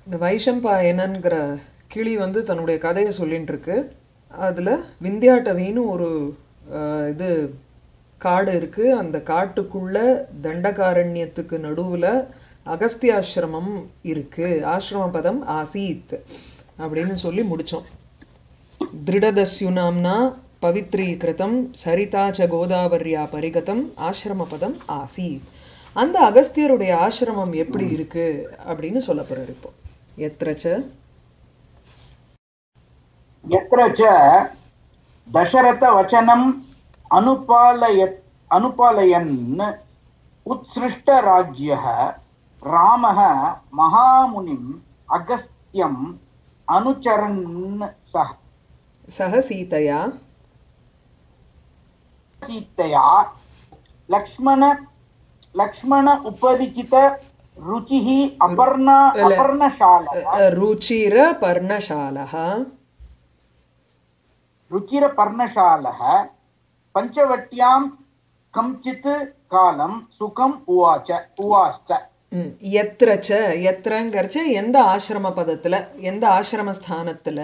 இந்த வைஷம்பாயனன்கிற கிளி வந்து தன்னுடைய கதையை சொல்லிட்டு இருக்கு. அதுல விந்தியாட்டவின்னு ஒரு இது காடு இருக்கு. அந்த காட்டுக்குள்ள தண்டகாரண்யத்துக்கு நடுவுல அகஸ்தியாசிரமம் இருக்கு. ஆசிரம பதம் ஆசீத் அப்படின்னு சொல்லி முடிச்சோம். திருடதஸ்யுனாம்னா பவித்ரீகிருதம் சரிதா ச கோதாவர்யா பரிகதம் ஆசிரம பதம் ஆசீத். அந்த அகஸ்தியருடைய ஆசிரமம் எப்படி இருக்கு அப்படின்னு சொல்ல போறாரு இப்போ. எத்ரச்ச यत्रच दशरथ वचनम अनुपालयन् उत्सृष्ट राज्यः रामः महामुनिम् अगस्त्यम् अनुचरन् सह सीतया लक्ष्मण उपरिचित रुचिः अपर्णशालः रुचिरपर्णशालः पंचवट्यां कञ्चित् कालं सुखम् उवाच यत्रच यत्रங்கறச்ச எந்த ஆசிரம பதத்துல எந்த ஆசிரம ஸ்தானத்துல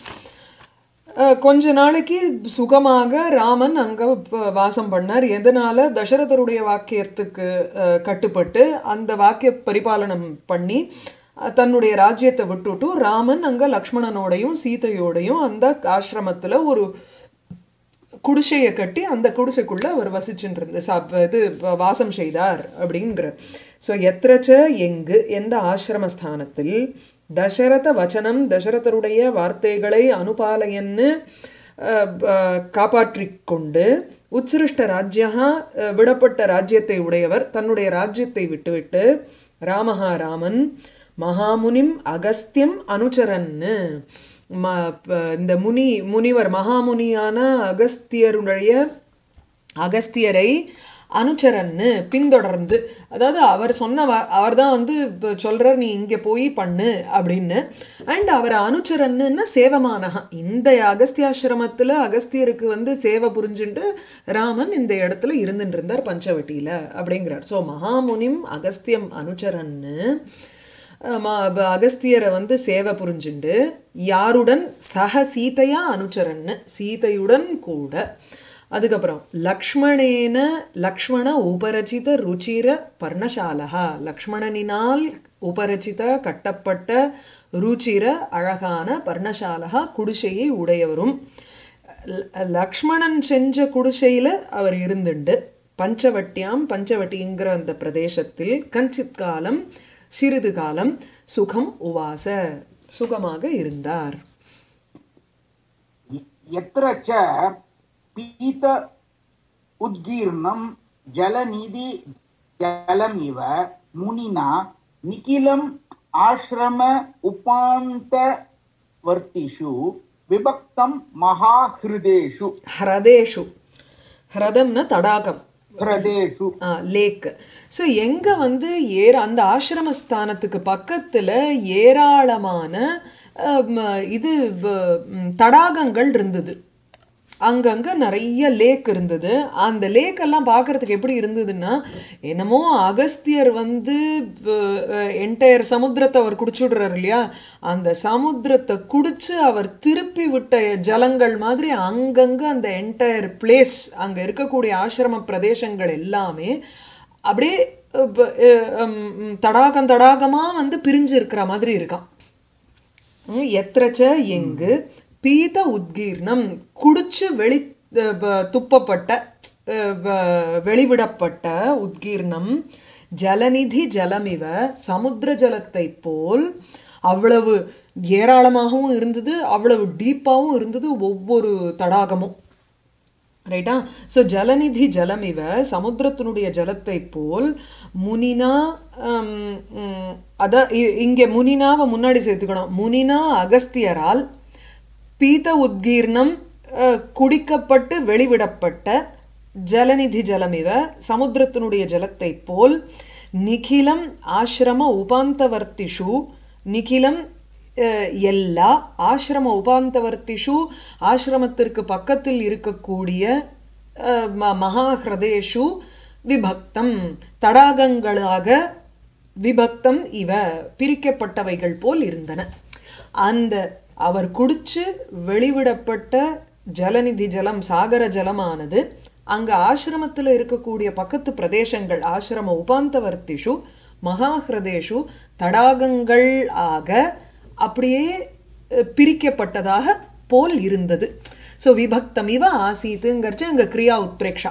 கொஞ்ச நாளைக்கு சுகமாக ராமன் அங்க வாசம் பண்ணார். எதனால? தசரதருடைய வாக்கியத்துக்கு கட்டுப்பட்டு அந்த வாக்கிய பரிபாலனம் பண்ணி தன்னுடைய ராஜ்யத்தை விட்டுட்டு ராமன் அங்க லக்ஷ்மணனோடையும் சீதையோடையும் அந்த ஆசிரமத்துல ஒரு குடிசையை கட்டி அந்த குடிசைக்குள்ள அவர் வசிச்சுட்டு இது வாசம் செய்தார் அப்படிங்கிற. சோ எத்திரச்ச எங்கு எந்த ஆசிரமஸ்தானத்தில் தசரத வச்சனம் தசரதருடைய வார்த்தைகளை அனுபாலயன்னு காப்பாற்றிக் கொண்டு உத்சிருஷ்ட ராஜ்யா விடப்பட்ட ராஜ்யத்தை உடையவர் தன்னுடைய ராஜ்யத்தை விட்டுவிட்டு ராமஹா ராமன் மகாமுனிம் அகஸ்தியம் அனுச்சரன்னு இந்த முனிவர் மகாமுனியான அகஸ்தியரை அனுச்சரன்னு பின்தொடர்ந்து, அதாவது அவர் சொன்ன அவர் தான் வந்து சொல்றார் நீ இங்க போய் பண்ணு அப்படின்னு. அண்ட் அவர் அனுச்சரன்னு சேவமானகா, இந்த அகஸ்தியாசிரமத்துல அகஸ்தியருக்கு வந்து சேவை புரிஞ்சுட்டு ராமன் இந்த இடத்துல இருந்துட்டு இருந்தார் பஞ்சவட்டியில அப்படிங்கிறார். சோ மகாமுனிம் அகஸ்தியம் அனுச்சரன்னு அகஸ்தியரை வந்து சேவை புரிஞ்சுண்டு யாருடன் சக சீதையா அனுச்சரன்னு சீதையுடன் கூட. அதுக்கப்புறம் லக்ஷ்மண உபரச்சித ருச்சிர பர்ணசாலா லக்ஷ்மணனினால் உபரச்சித கட்டப்பட்ட ருச்சிர அழகான பர்ணசாலா குடிசையை உடையவரும் லக்ஷ்மணன் செஞ்ச குடிசையில அவர் இருந்துண்டு பஞ்சவட்டிங்கிற அந்த பிரதேசத்தில் கஞ்சித் காலம் சிறிது காலம் சுகம் உவாச சுகமாக இருந்தார். எத்ரச்ச பீத உத்கீர்ணம் ஜலநிதி ஜலமிவ முனினா நிகிலம் ஆஸ்ரம உபாந்தவர்த்திஷு விபக்தம் மகாஹிருதேஷு ஹ்ரதம்னா தடாகம் லேக். சோ எங்க வந்து அந்த ஆசிரமஸ்தானத்துக்கு பக்கத்துல ஏராளமான இது தடாகங்கள் இருந்தது. அங்கங்க நிறைய லேக் இருந்தது. அந்த லேக் எல்லாம் பாக்குறதுக்கு எப்படி இருந்ததுன்னா என்னமோ அகஸ்தியர் வந்து என்டையர் சமுத்திரத்தை அவர் குடிச்சுடுறாரு இல்லையா, அந்த சமுத்திரத்தை குடிச்சு அவர் திருப்பி விட்ட ஜலங்கள் மாதிரி அங்கங்க அந்த என்டையர் பிளேஸ் அங்க இருக்கக்கூடிய ஆசிரம பிரதேசங்கள் எல்லாமே அப்படியே தடாகமா வந்து பிரிஞ்சு இருக்கிற மாதிரி இருக்கான். எத்திரச்ச எங்கு பீத உத்கீர்ணம் குடிச்சு துப்பப்பட்ட வெளிவிடப்பட்ட உத்கீர்ணம் ஜலநிதி ஜலமிவ சமுத்திர ஜலத்தை போல் அவ்வளவு ஏராளமாகவும் இருந்தது, அவ்வளவு டீப்பாவும் இருந்தது ஒவ்வொரு தடாகமும். ரைட்டா? சோ ஜலநிதி ஜலமிவ சமுத்திரத்தினுடைய ஜலத்தை போல் முனினா அத இங்க முனினாவை முன்னாடி சேர்த்துக்கணும். முனினா அகஸ்தியரால் பீத உத்கீர்ணம் குடிக்கப்பட்டு வெளிவிடப்பட்ட ஜலநிதி ஜலமிவ சமுத்திரத்தினுடைய ஜலத்தை போல் நிகிலம் ஆசிரம உபாந்தவர்த்திஷு நிகிலம் எல்லா ஆசிரம உபாந்தவர்த்திஷு ஆசிரமத்திற்கு பக்கத்தில் இருக்கக்கூடிய மகாஹ்ரதேஷு விபக்தம் தடாகங்களாக விபக்தம் இவ பிரிக்கப்பட்டவைகள் போல் இருந்தன. அந்த அவர் குடிச்சு வெளிவிடப்பட்ட ஜலநிதி ஜலம் சாகர ஜலமானது அங்க ஆசிரமத்துல இருக்கக்கூடிய பக்கத்து பிரதேசங்கள் ஆசிரம உபாந்தவர்த்திஷு மகாஹிருதேஷு தடாகங்கள் ஆக அப்படியே பிரிக்கப்பட்டதாக போல் இருந்தது. சோ விபக்தம் இவ ஆசீத்துங்கிறச்சு அங்க கிரியா உத்பிரேக்ஷா.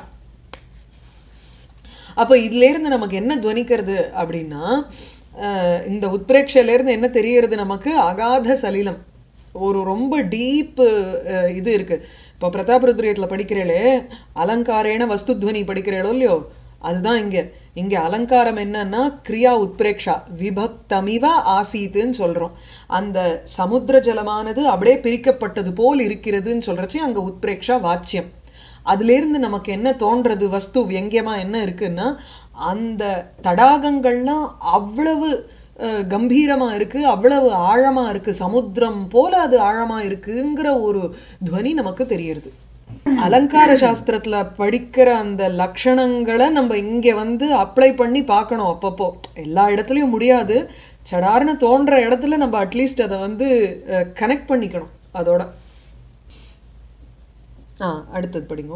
அப்ப இதுல இருந்து நமக்கு என்ன துவனிக்கிறது அப்படின்னா, இந்த உத்பிரேக்ஷையில இருந்து என்ன தெரியறது நமக்கு, அகாத சலிலம், ஒரு ரொம்ப டீப் இது இருக்கு. இப்ப பிரதாபருத்ரியத்துல படிக்கிறீங்களே அலங்காரேன வஸ்துத்வனி படிக்கிறீங்களோ இல்லையோ, அதுதான் இங்க அலங்காரம் என்னன்னா கிரியா உத்பிரேக்ஷா. விபக்தமிவ ஆசீத்துன்னு சொல்றோம். அந்த சமுத்திர ஜலமானது அப்படியே பிரிக்கப்பட்டது போல் இருக்கிறதுன்னு சொல்றச்சு அங்க உத்பிரேக்ஷா வாச்சியம். அதுல இருந்து நமக்கு என்ன தோன்றது, வஸ்து வியங்கியமா என்ன இருக்குன்னா, அந்த தடாகங்கள்லாம் அவ்வளவு கம்பீரமா இருக்கு, அவ்வளவு ஆழமா இருக்கு, சமுத்திரம் போல அது ஆழமா இருக்குங்கிற ஒரு துவனி நமக்கு தெரியுது. அலங்கார சாஸ்திரத்துல படிக்கிற அந்த லட்சணங்களை நம்ம இங்க வந்து அப்ளை பண்ணி பார்க்கணும். அப்பப்போ எல்லா இடத்துலயும் முடியாது, சடார்னு தோன்ற இடத்துல நம்ம அட்லீஸ்ட் அதை வந்து கனெக்ட் பண்ணிக்கணும் அதோட. அடுத்தது படிங்க.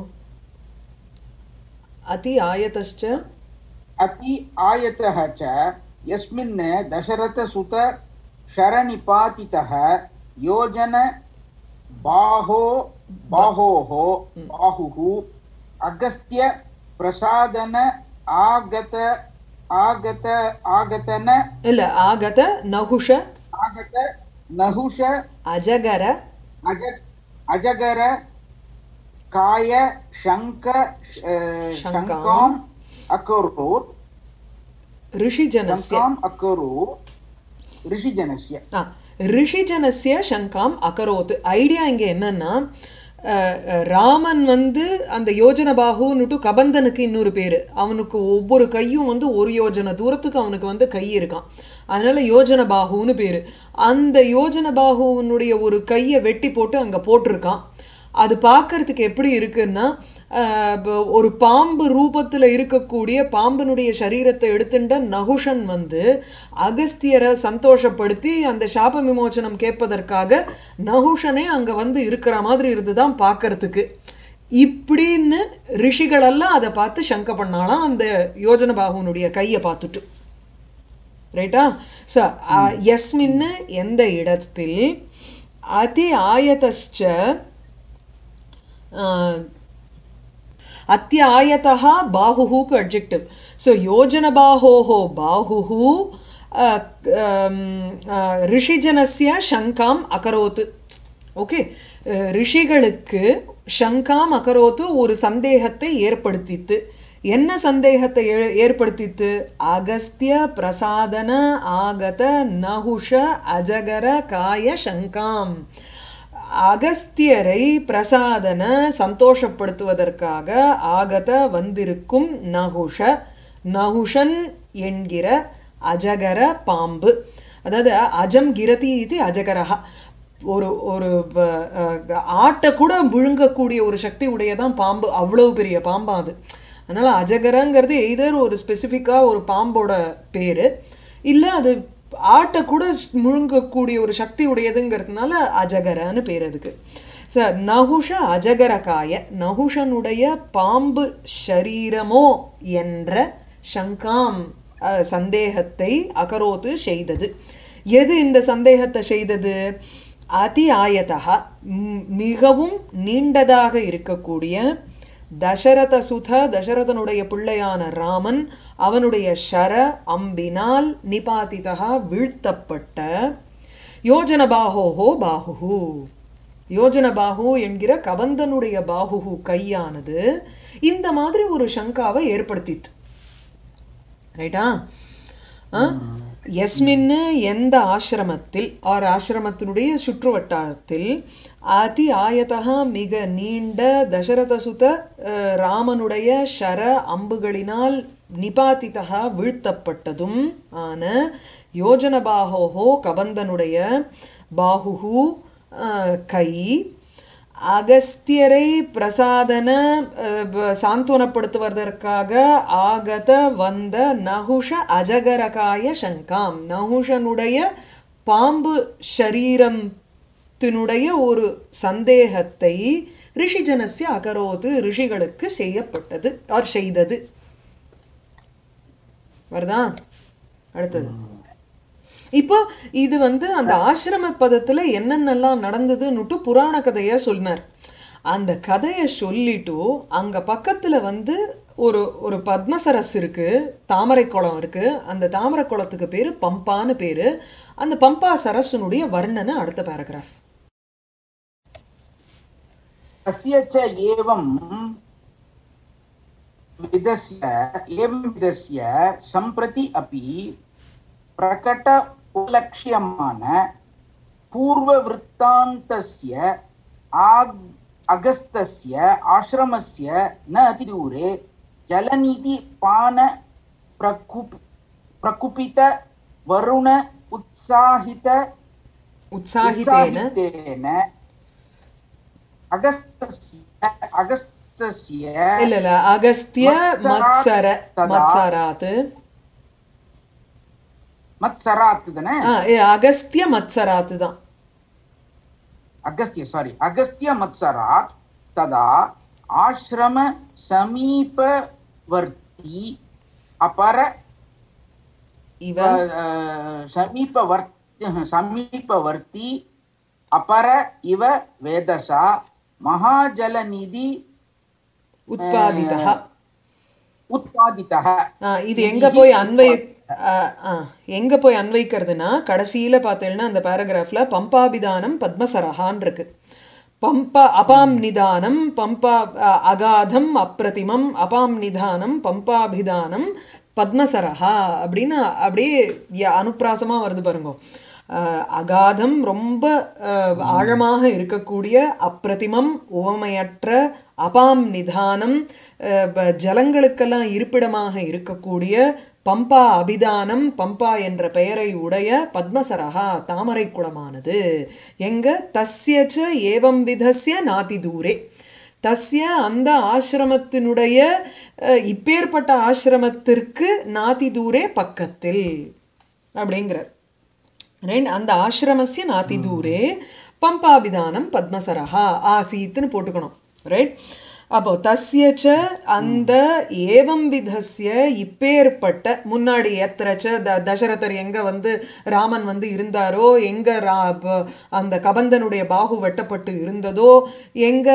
அதி ஆயதஸ்ச அதி ஆயதஹ ச யஸ்மின் தசரத சுத ஷரநிபாதிதஹ யோஜன பாஹோஹோ பாஹுஹு அகஸ்த்ய பிரசாதன ஆகதன இல்ல ஆகத நகுஷ அஜகர காய சங்காம் அகரோத் ரிஷிஜனஸ்ய சங்காம் அகரோத். ஐடியா இங்க என்னன்னா, ராமன் வந்து அந்த யோஜன பாகுன்னுட்டு கபந்தனுக்கு இன்னொரு பேரு, அவனுக்கு ஒவ்வொரு கையும் வந்து ஒரு யோஜன தூரத்துக்கு அவனுக்கு வந்து கை இருக்கான், அதனால யோஜன பாகுன்னு பேரு. அந்த யோஜன பாகுனுடைய ஒரு கையை வெட்டி போட்டு அங்க போட்டிருக்கான். அது பார்க்கறதுக்கு எப்படி இருக்குன்னா, ஒரு பாம்பு ரூபத்துல இருக்கக்கூடிய பாம்பனுடைய சரீரத்தை எடுத்துட்ட நகுஷன் வந்து அகஸ்தியரை சந்தோஷப்படுத்தி அந்த சாப விமோசனம் கேட்பதற்காக நகுஷனே அங்க வந்து இருக்கிற மாதிரி இருந்துதான் பார்க்கறதுக்கு. இப்படின்னு ரிஷிகளெல்லாம் அதை பார்த்து சங்க பண்ணாலாம் அந்த யோஜன பாகுனுடைய கையை பார்த்துட்டு. ரைட்டா? யஸ்மின்னு எந்த இடத்தில், அதி ஆயதஸ்ச அத்திய ஆயதஹா பாஹுஹுக்கு அட்ஜெக்டிவ். ஸோ யோஜன பாஹோஹோ பாஹுஹு ரிஷிஜனஸ்ய சங்காம் அகரோத்து. ஓகே, ரிஷிகளுக்கு சங்காம் அகரோத்து ஒரு சந்தேகத்தை ஏற்படுத்தித்து. என்ன சந்தேகத்தை ஏற்படுத்தித்து? அகஸ்திய பிரசாதன ஆகத நகுஷ அஜகர காய சங்காம். அகஸ்தியரை பிரசாதன சந்தோஷப்படுத்துவதற்காக ஆகத வந்திருக்கும் நகுஷன் என்கிற அஜகர பாம்பு. அதாவது அஜம் கிரதி இது அஜகரஹா. ஒரு ஒரு ஆட்டை கூட விழுங்கக்கூடிய ஒரு சக்தி உடையதான் பாம்பு, அவ்வளவு பெரிய பாம்பா அது. அதனால அஜகரங்கிறது எய்தர் ஒரு ஸ்பெசிஃபிக்கா ஒரு பாம்போட பேரு, இல்ல அது ஆட்டை கூட முழுங்கக்கூடிய ஒரு சக்தி உடையதுங்கிறதுனால அஜகரன்னு பேர் அதுக்கு. நகுஷ அஜகரகாய, நகுஷனுடைய பாம்பு ஷரீரமோ என்ற சங்காம் சந்தேகத்தை அகரோத்து செய்தது. எது இந்த சந்தேகத்தை செய்தது? அதி ஆயதா மிகவும் நீண்டதாக இருக்கக்கூடிய தசரத சுத, தசரதனுடைய பிள்ளையான ராமன் அவனுடைய ஷர அம்பினால் நிபாதிதா வீழ்த்தப்பட்ட யோஜன பாஹோஹோ பாஹுஹு, யோஜன பாஹு என்கிற கபந்தனுடைய பாஹுஹு கையானது இந்த மாதிரி ஒரு சங்காவை ஏற்படுத்தித்து. ரைட்டா? யஸ்மின்னு எந்த ஆசிரமத்தில் ஆர் ஆசிரமத்தினுடைய சுற்று வட்டாரத்தில் அதி ஆயதா மிக நீண்ட தசரத சுத ராமனுடைய ஷர அம்புகளினால் நிபாதிதா வீழ்த்தப்பட்டதும் ஆன யோஜன பாஹோஹோ கபந்தனுடைய பாஹுஹு கை அகஸ்தியரை பிரசாதன சாந்துவனப்படுத்துவதற்காக ஆகத வந்த நகுஷ அஜகரகாய சங்காம், நகுஷனுடைய பாம்பு ஷரீரத்தினுடைய ஒரு சந்தேகத்தை ரிஷிஜனஸ்ய அகரோது, ரிஷிகளுக்கு செய்யப்பட்டது ஆர் செய்தது. வருதா? அடுத்தது இப்போ இது அந்த ஆசிரம பதத்துல என்னென்னலாம் நடந்ததுன்னுட்டு புராண கதைய சொன்னார். அந்த கதையை சொல்லிட்டு அங்க பக்கத்துல ஒரு ஒரு பத்மசரஸ் இருக்கு, தாமரை குளம் இருக்கு. அந்த தாமரை குளத்துக்கு பேரு பம்பான்னு பேரு. அந்த பம்பா சரஸ்னுடைய வர்ணனை அடுத்த பேராகிராஃப். एवं विधस्य सम्प्रति अपि प्रकट उपलक्ष्यमान पूर्ववृत्तान्तस्य अगस्तस्य आश्रमस्य न अतिदूरे जलनिधिपान प्रकुपित वरुण उत्साहितेन अगस्त्य मत्सरात् मत्सरात् தானே? அகஸ்திய மத்சராத் தான். अगस्त्य मत्सरात् तदा आश्रम समीपवर्ती अपर इव समीपवर्ती अपर इव वेदसा महाजलनिधि उत्पादितः. இது எங்க போய் அன்வைக்கிறதுனா கடைசியில பார்த்தேன்னா அந்த பாராகிராஃப்ல பம்பாபிதானம் பத்மசரஹான் இருக்கு. பம்பா அபாம் நிதானம் பம்பா அகாதம் அப்பிரதிமம் அபாம் நிதானம் பம்பாபிதானம் பத்மசரஹா அப்படின்னு அப்படியே அனுப்பிராசமா வருது பாருங்க. அகாதம் ரொம்ப ஆழமாக இருக்கக்கூடிய, அப்பிரதிமம் உவமையற்ற, அபாம் நிதானம் ஜலங்களுக்கெல்லாம் இருப்பிடமாக இருக்கக்கூடிய, பம்பா அபிதானம் பம்பா என்ற பெயரை உடைய பத்மசரஹா தாமரை குளமானது எங்க தஸ்யச்ச ஏவம் விதஸ்ய நாதி தூரே, தஸ்ய அந்த ஆசிரமத்தினுடைய இப்பேற்பட்ட ஆசிரமத்திற்கு நாதி தூரே பக்கத்தில் அப்படிங்கிறார். அந்த ஆசிரமஸ்ய நாதி தூரே பம்பாபிதானம் பத்மசரஹா ஆசீத்னு போட்டுக்கணும். ரைட். அப்போ தஸ்யச்ச அந்த ஏவம் விதஸ்ய இப்பேற்பட்ட, முன்னாடி எத்திரச்ச தசரதர் எங்க ராமன் இருந்தாரோ, எங்க அந்த கபந்தனுடைய பாகு வெட்டப்பட்டு இருந்ததோ, எங்க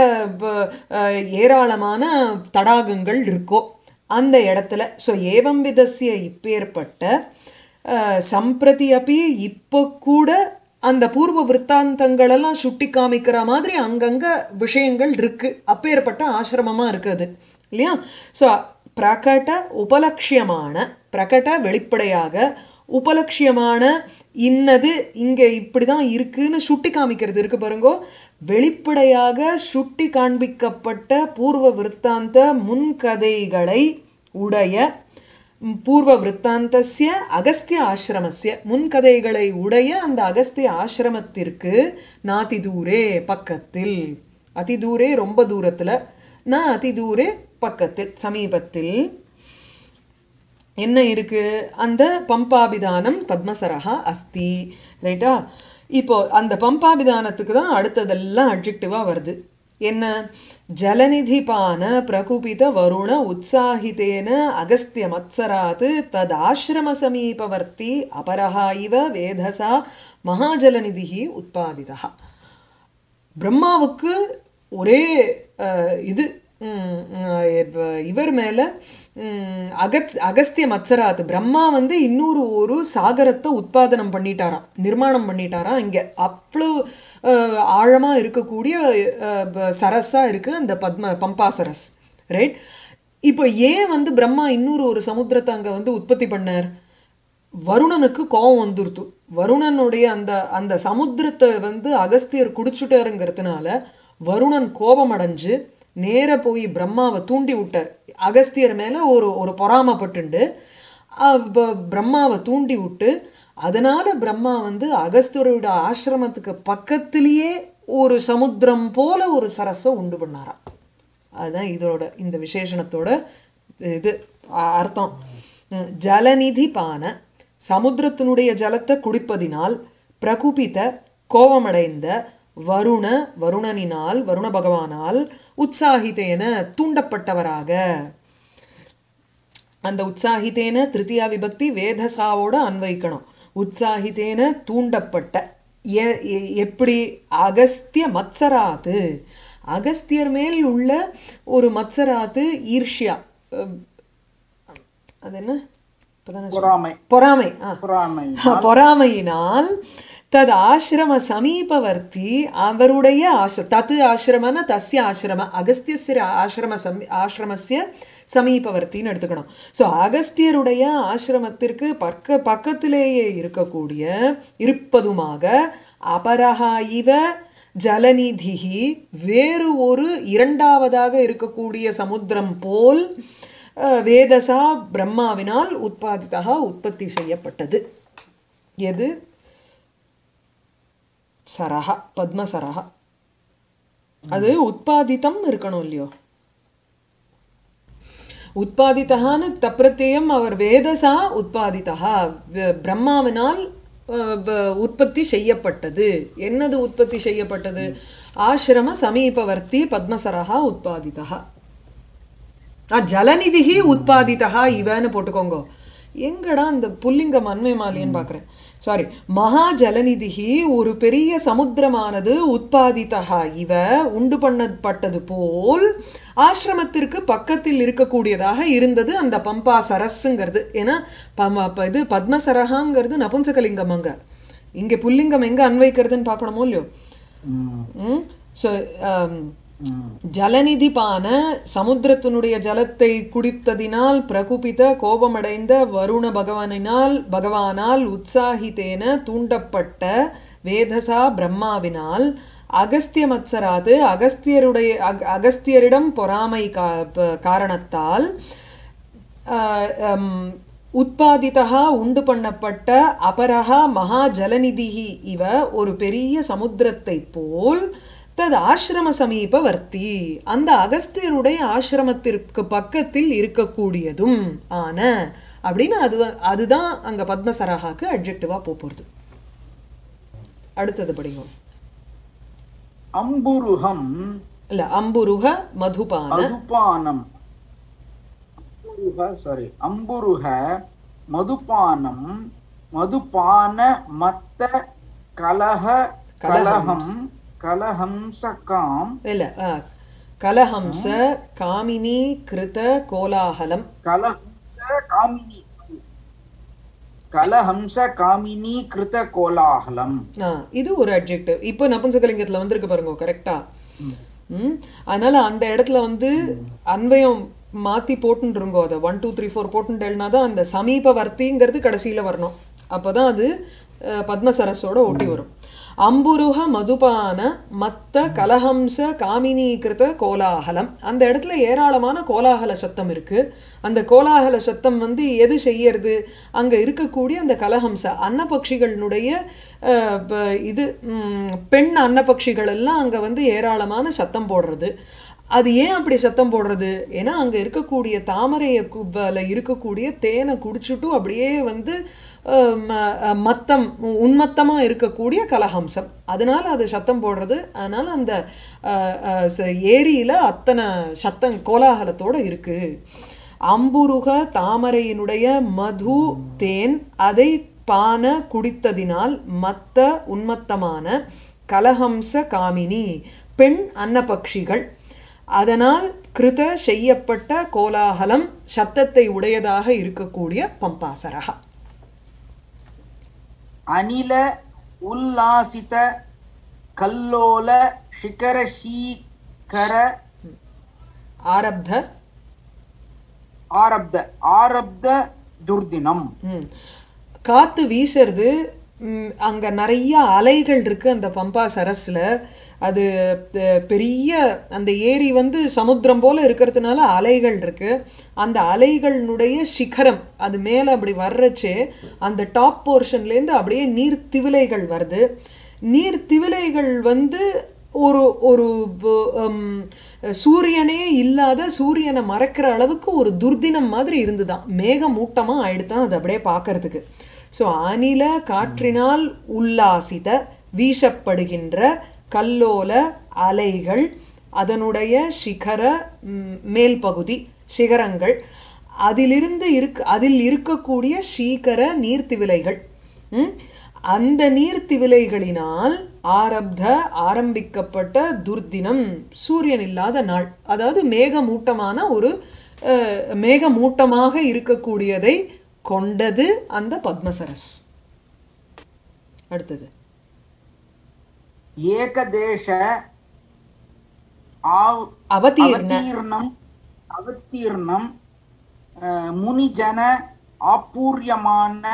ஏராளமான தடாகங்கள் இருக்கோ அந்த இடத்துல. ஸோ ஏவம் விதஸ்ய இப்பேற்பட்ட சம்பிரதி அப்படி இப்போ கூட அந்த பூர்வ விற்த்தாந்தங்கள் எல்லாம் சுட்டி காமிக்கிற மாதிரி அங்கங்க விஷயங்கள் இருக்கு. அப்பேற்பட்ட ஆசிரமமா இருக்குது இல்லையா? ஸோ பிரகட உபலட்சியமான, பிரகட வெளிப்படையாக, உபலட்சியமான இன்னது இங்க இப்படிதான் இருக்குன்னு சுட்டி காமிக்கிறது இருக்கு பாருங்கோ. வெளிப்படையாக சுட்டி காண்பிக்கப்பட்ட பூர்வ விற்த்தாந்த முன்கதைகளை உடைய, பூர்வ விற்த்தாந்தஸ்ய அகஸ்திய ஆசிரமஸ்ய முன்கதைகளை உடைய அந்த அகஸ்திய ஆசிரமத்திற்கு நாதி தூரே பக்கத்தில், அதி தூரே ரொம்ப தூரத்துல, அதி தூரே பக்கத்தில் சமீபத்தில் என்ன இருக்கு? அந்த பம்பாபிதானம் பத்மசரஹா அஸ்தி. ரைட்டா? இப்போ அந்த பம்பாபிதானத்துக்கு தான் அடுத்ததெல்லாம் அட்ஜெக்டிவா வருது. என்ன? ஜலநிதிபான பிரகுபித வருண உற்சாகிதேன அகஸ்திய மத்சராத் தத் ஆசிரம சமீபவர்த்தி அபரஹா இவ வேதசா மகாஜலநிதி உத்பாதிதா. பிரம்மாவுக்கு ஒரே இது இவர் மேல அகஸ்திய மத்சராத் பிரம்மா இன்னொரு ஒரு சாகரத்தை உத்பாதனம் பண்ணிட்டாராம், நிர்மாணம் பண்ணிட்டாராம். இங்க அவ்வளவு ஆழமா இருக்கக்கூடிய சரஸா இருக்கு அந்த பம்பா சரஸ். ரைட். இப்போ ஏன் பிரம்மா இன்னொரு ஒரு சமுத்திரத்தை அங்க உற்பத்தி பண்ணார்? வருணனுக்கு கோபம் வந்துருத்து. வருணனுடைய அந்த அந்த சமுத்திரத்தை அகஸ்தியர் குடிச்சுட்டாருங்கிறதுனால வருணன் கோபம் அடைஞ்சு நேர போய் பிரம்மாவை தூண்டி விட்டார். அகஸ்தியர் மேல ஒரு ஒரு பொறாமப்பட்டுண்டு பிரம்மாவை தூண்டி விட்டு, அதனால பிரம்மா அகஸ்தியரோட ஆசிரமத்துக்கு பக்கத்திலேயே ஒரு சமுத்திரம் போல ஒரு சரஸை உண்டு பண்ணாராம். அதுதான் இதோட இந்த விசேஷணத்தோட இது அர்த்தம். ஜலநிதி பான, சமுத்திரத்தினுடைய ஜலத்தை குடிப்பதினால் பிரகுபித கோபமடைந்த வருணனினால், வருண பகவானால் உற்சாகித்தேன தூண்டப்பட்டவராக. அந்த உற்சாகித்தேன திருத்தியா விபக்தி வேதசாவோட அன்வைக்கணும். உற்சாகித்தேன தூண்டப்பட்ட, எப்படி அகஸ்திய மத்சராத்து, அகஸ்தியர் மேல் உள்ள ஒரு மத்சராத்து ஈர்ஷ்யா, அது என்ன பொறாமை, பொறாமையினால் தது ஆசிரம சமீபவர்த்தி, அவருடைய தத்து ஆசிரமன தஸ்ய ஆசிரம, அகஸ்திய ஆசிரமஸ்ய சமீபவர்த்தின்னு எடுத்துக்கணும். ஸோ அகஸ்தியருடைய ஆசிரமத்திற்கு பக்கத்திலேயே இருக்கக்கூடிய இருப்பதுமாக அபரஹா இவ ஜலநிதிஹி, வேறு ஒரு இரண்டாவதாக இருக்கக்கூடிய சமுத்திரம் போல் வேதசா பிரம்மாவினால் உற்பத்திதாக உற்பத்தி செய்யப்பட்டது. எது? சரஹா, பத்மசரஹா. அது உற்பத்திதம் இருக்கணும் இல்லையோ? உற்பத்திதான்னு தப்பிரத்தியம் அவர் வேதசா உற்பத்திதா, பிரம்மாவினால் உற்பத்தி செய்யப்பட்டது. என்னது உற்பத்தி செய்யப்பட்டது? ஆசிரம சமீபவர்த்தி பத்மசரஹா உற்பத்திதா. ஜலநிதிஹி உற்பத்திதா இவன்னு போட்டுக்கோங்க. எங்கடா இந்த புல்லிங்கம் அண்மை மாலியன்னு பாக்குறேன், சாரி. மகா ஜலநிதிஹி, ஒரு பெரிய சமுத்திரமானது உற்பத்திதா இவ உண்டு பண்ணப்பட்டது போல் ஆசிரமத்திற்கு பக்கத்தில் இருக்கக்கூடியதாக இருந்தது அந்த பம்பா சரஸ்ங்கிறது. ஏன்னா இது பத்மசரஹாங்கிறது நபும்சகலிங்கம். அங்க இங்க புல்லிங்கம் எங்க அன்வைக்கிறதுன்னு பார்க்கணுமோ இல்லையோ? ஜலநிதி பான, சமுத்திரத்தினுடைய ஜலத்தை குடித்ததினால் பிரகுபித கோபமடைந்த வருண பகவானால் உற்சாகித்தேன தூண்டப்பட்ட வேதசா பிரம்மாவினால் அகஸ்திய மத்சராது, அகஸ்தியரிடம் பொறாமை காரணத்தால் உற்பத்திதா உண்டு பண்ணப்பட்ட அபரஹா மகா ஜலநிதிஹி இவ, ஒரு பெரிய சமுத்திரத்தை போல் தது ஆசிரம சமீபவர்த்தி, அந்த அகஸ்தியருடைய ஆசிரமத்திற்கு பக்கத்தில் இருக்கக்கூடியதும் ஆன அப்படின்னு அதுதான் அங்க பத்மசரஹாக்கு அட்ஜெக்டிவா போறது. அடுத்தது படிங்க. அம்புருகம் இல்ல, அம்புருக மதுபானம், அம்புருக மதுபானம், மதுபான மத்த கலகம் கலஹம்சகாம், இல்ல கலஹம்ச காமினி கிருத கோலாஹலம், கலஹம்ச காமினி கிருத கோலாஹலம். இது ஒரு அட்ஜெக்டிவ். இப்போ நபும்சகலிங்கத்துல வந்திருக்கு பாருங்க, கரெக்டா? அதனால அந்த இடத்துல அன்வயம் மாத்தி போட்டுருங்கோ. அதை 1 2 3 4 போட்டுட்டேன்னாதான் அந்த சமீபவர்த்திங்கிறது கடைசியில வரணும். அப்பதான் அது பத்மசரஸோட ஒட்டி வரும். அம்புருக மதுபான மத்த கலஹம்ச காமினீகிருத கோலாகலம், அந்த இடத்துல ஏராளமான கோலாகல சத்தம் இருக்கு. அந்த கோலாகல சத்தம் எது செய்யறது? அங்க இருக்கக்கூடிய அந்த கலஹம்ச அன்னபக்ஷிகளுடைய இது பெண் அன்னபக்ஷிகள் எல்லாம் அங்க ஏராளமான சத்தம் போடுறது. அது ஏன் அப்படி சத்தம் போடுறது? ஏன்னா அங்க இருக்கக்கூடிய தாமரையில இருக்கக்கூடிய தேனை குடிச்சுட்டு அப்படியே மத்தம் உன்மத்தமா இருக்கக்கூடிய கலஹம்சம், அதனால அது சத்தம் போடுறது. அதனால அந்த ஏரியில அத்தனை சத்தம் கோலாகலத்தோட இருக்கு. அம்புருக தாமரையினுடைய மது தேன், அதை பான குடித்ததினால் மத்த உன்மத்தமான கலஹம்ச காமினி பெண் அன்னபக்ஷிகள், அதனால் கிருத செய்யப்பட்ட கோலாகலம் சத்தத்தை உடையதாக இருக்கக்கூடிய பம்பாசரஹா. அனில உல்லாசித கல்லோல சிகர சீகர ஆரப்த துர்தினம். காத்து வீசுறது, அங்க நிறைய அலைகள் இருக்கு அந்த பம்பா சரஸ்ல. அது பெரிய அந்த ஏரி சமுத்திரம் போல இருக்கிறதுனால அலைகள் இருக்கு. அந்த அலைகளுடைய சிகரம் அது மேல அப்படி வர்றச்சே அந்த டாப் போர்ஷன்ல இருந்து அப்படியே நீர் திவிலைகள் வருது. நீர் திவிலைகள் ஒரு ஒரு சூரியனே இல்லாத சூரியனை மறைக்கிற அளவுக்கு ஒரு துர்தினம் மாதிரி இருந்துதான், மேகமூட்டமா ஆயிடுதான் அது அப்படியே பார்க்கறதுக்கு. ஸோ அனில காற்றினால் உல்லாசித வீசப்படுகின்ற கல்லோல அலைகள், அதனுடைய சிகர மேல் பகுதி சிகரங்கள், அதில் இருக்கக்கூடிய சீக்கர நீர்த்திவிலைகள், அந்த நீர்த்திவிலைகளினால் ஆரம்பிக்கப்பட்ட துர்தினம் சூரியன் இல்லாத நாள், அதாவது மேகமூட்டமான ஒரு மேகமூட்டமாக இருக்கக்கூடியதை கொண்டது அந்த பத்மசரஸ். அடுத்தது ஏகதேச அவதீர்ணம் முனிஜன ஆபூர்யமான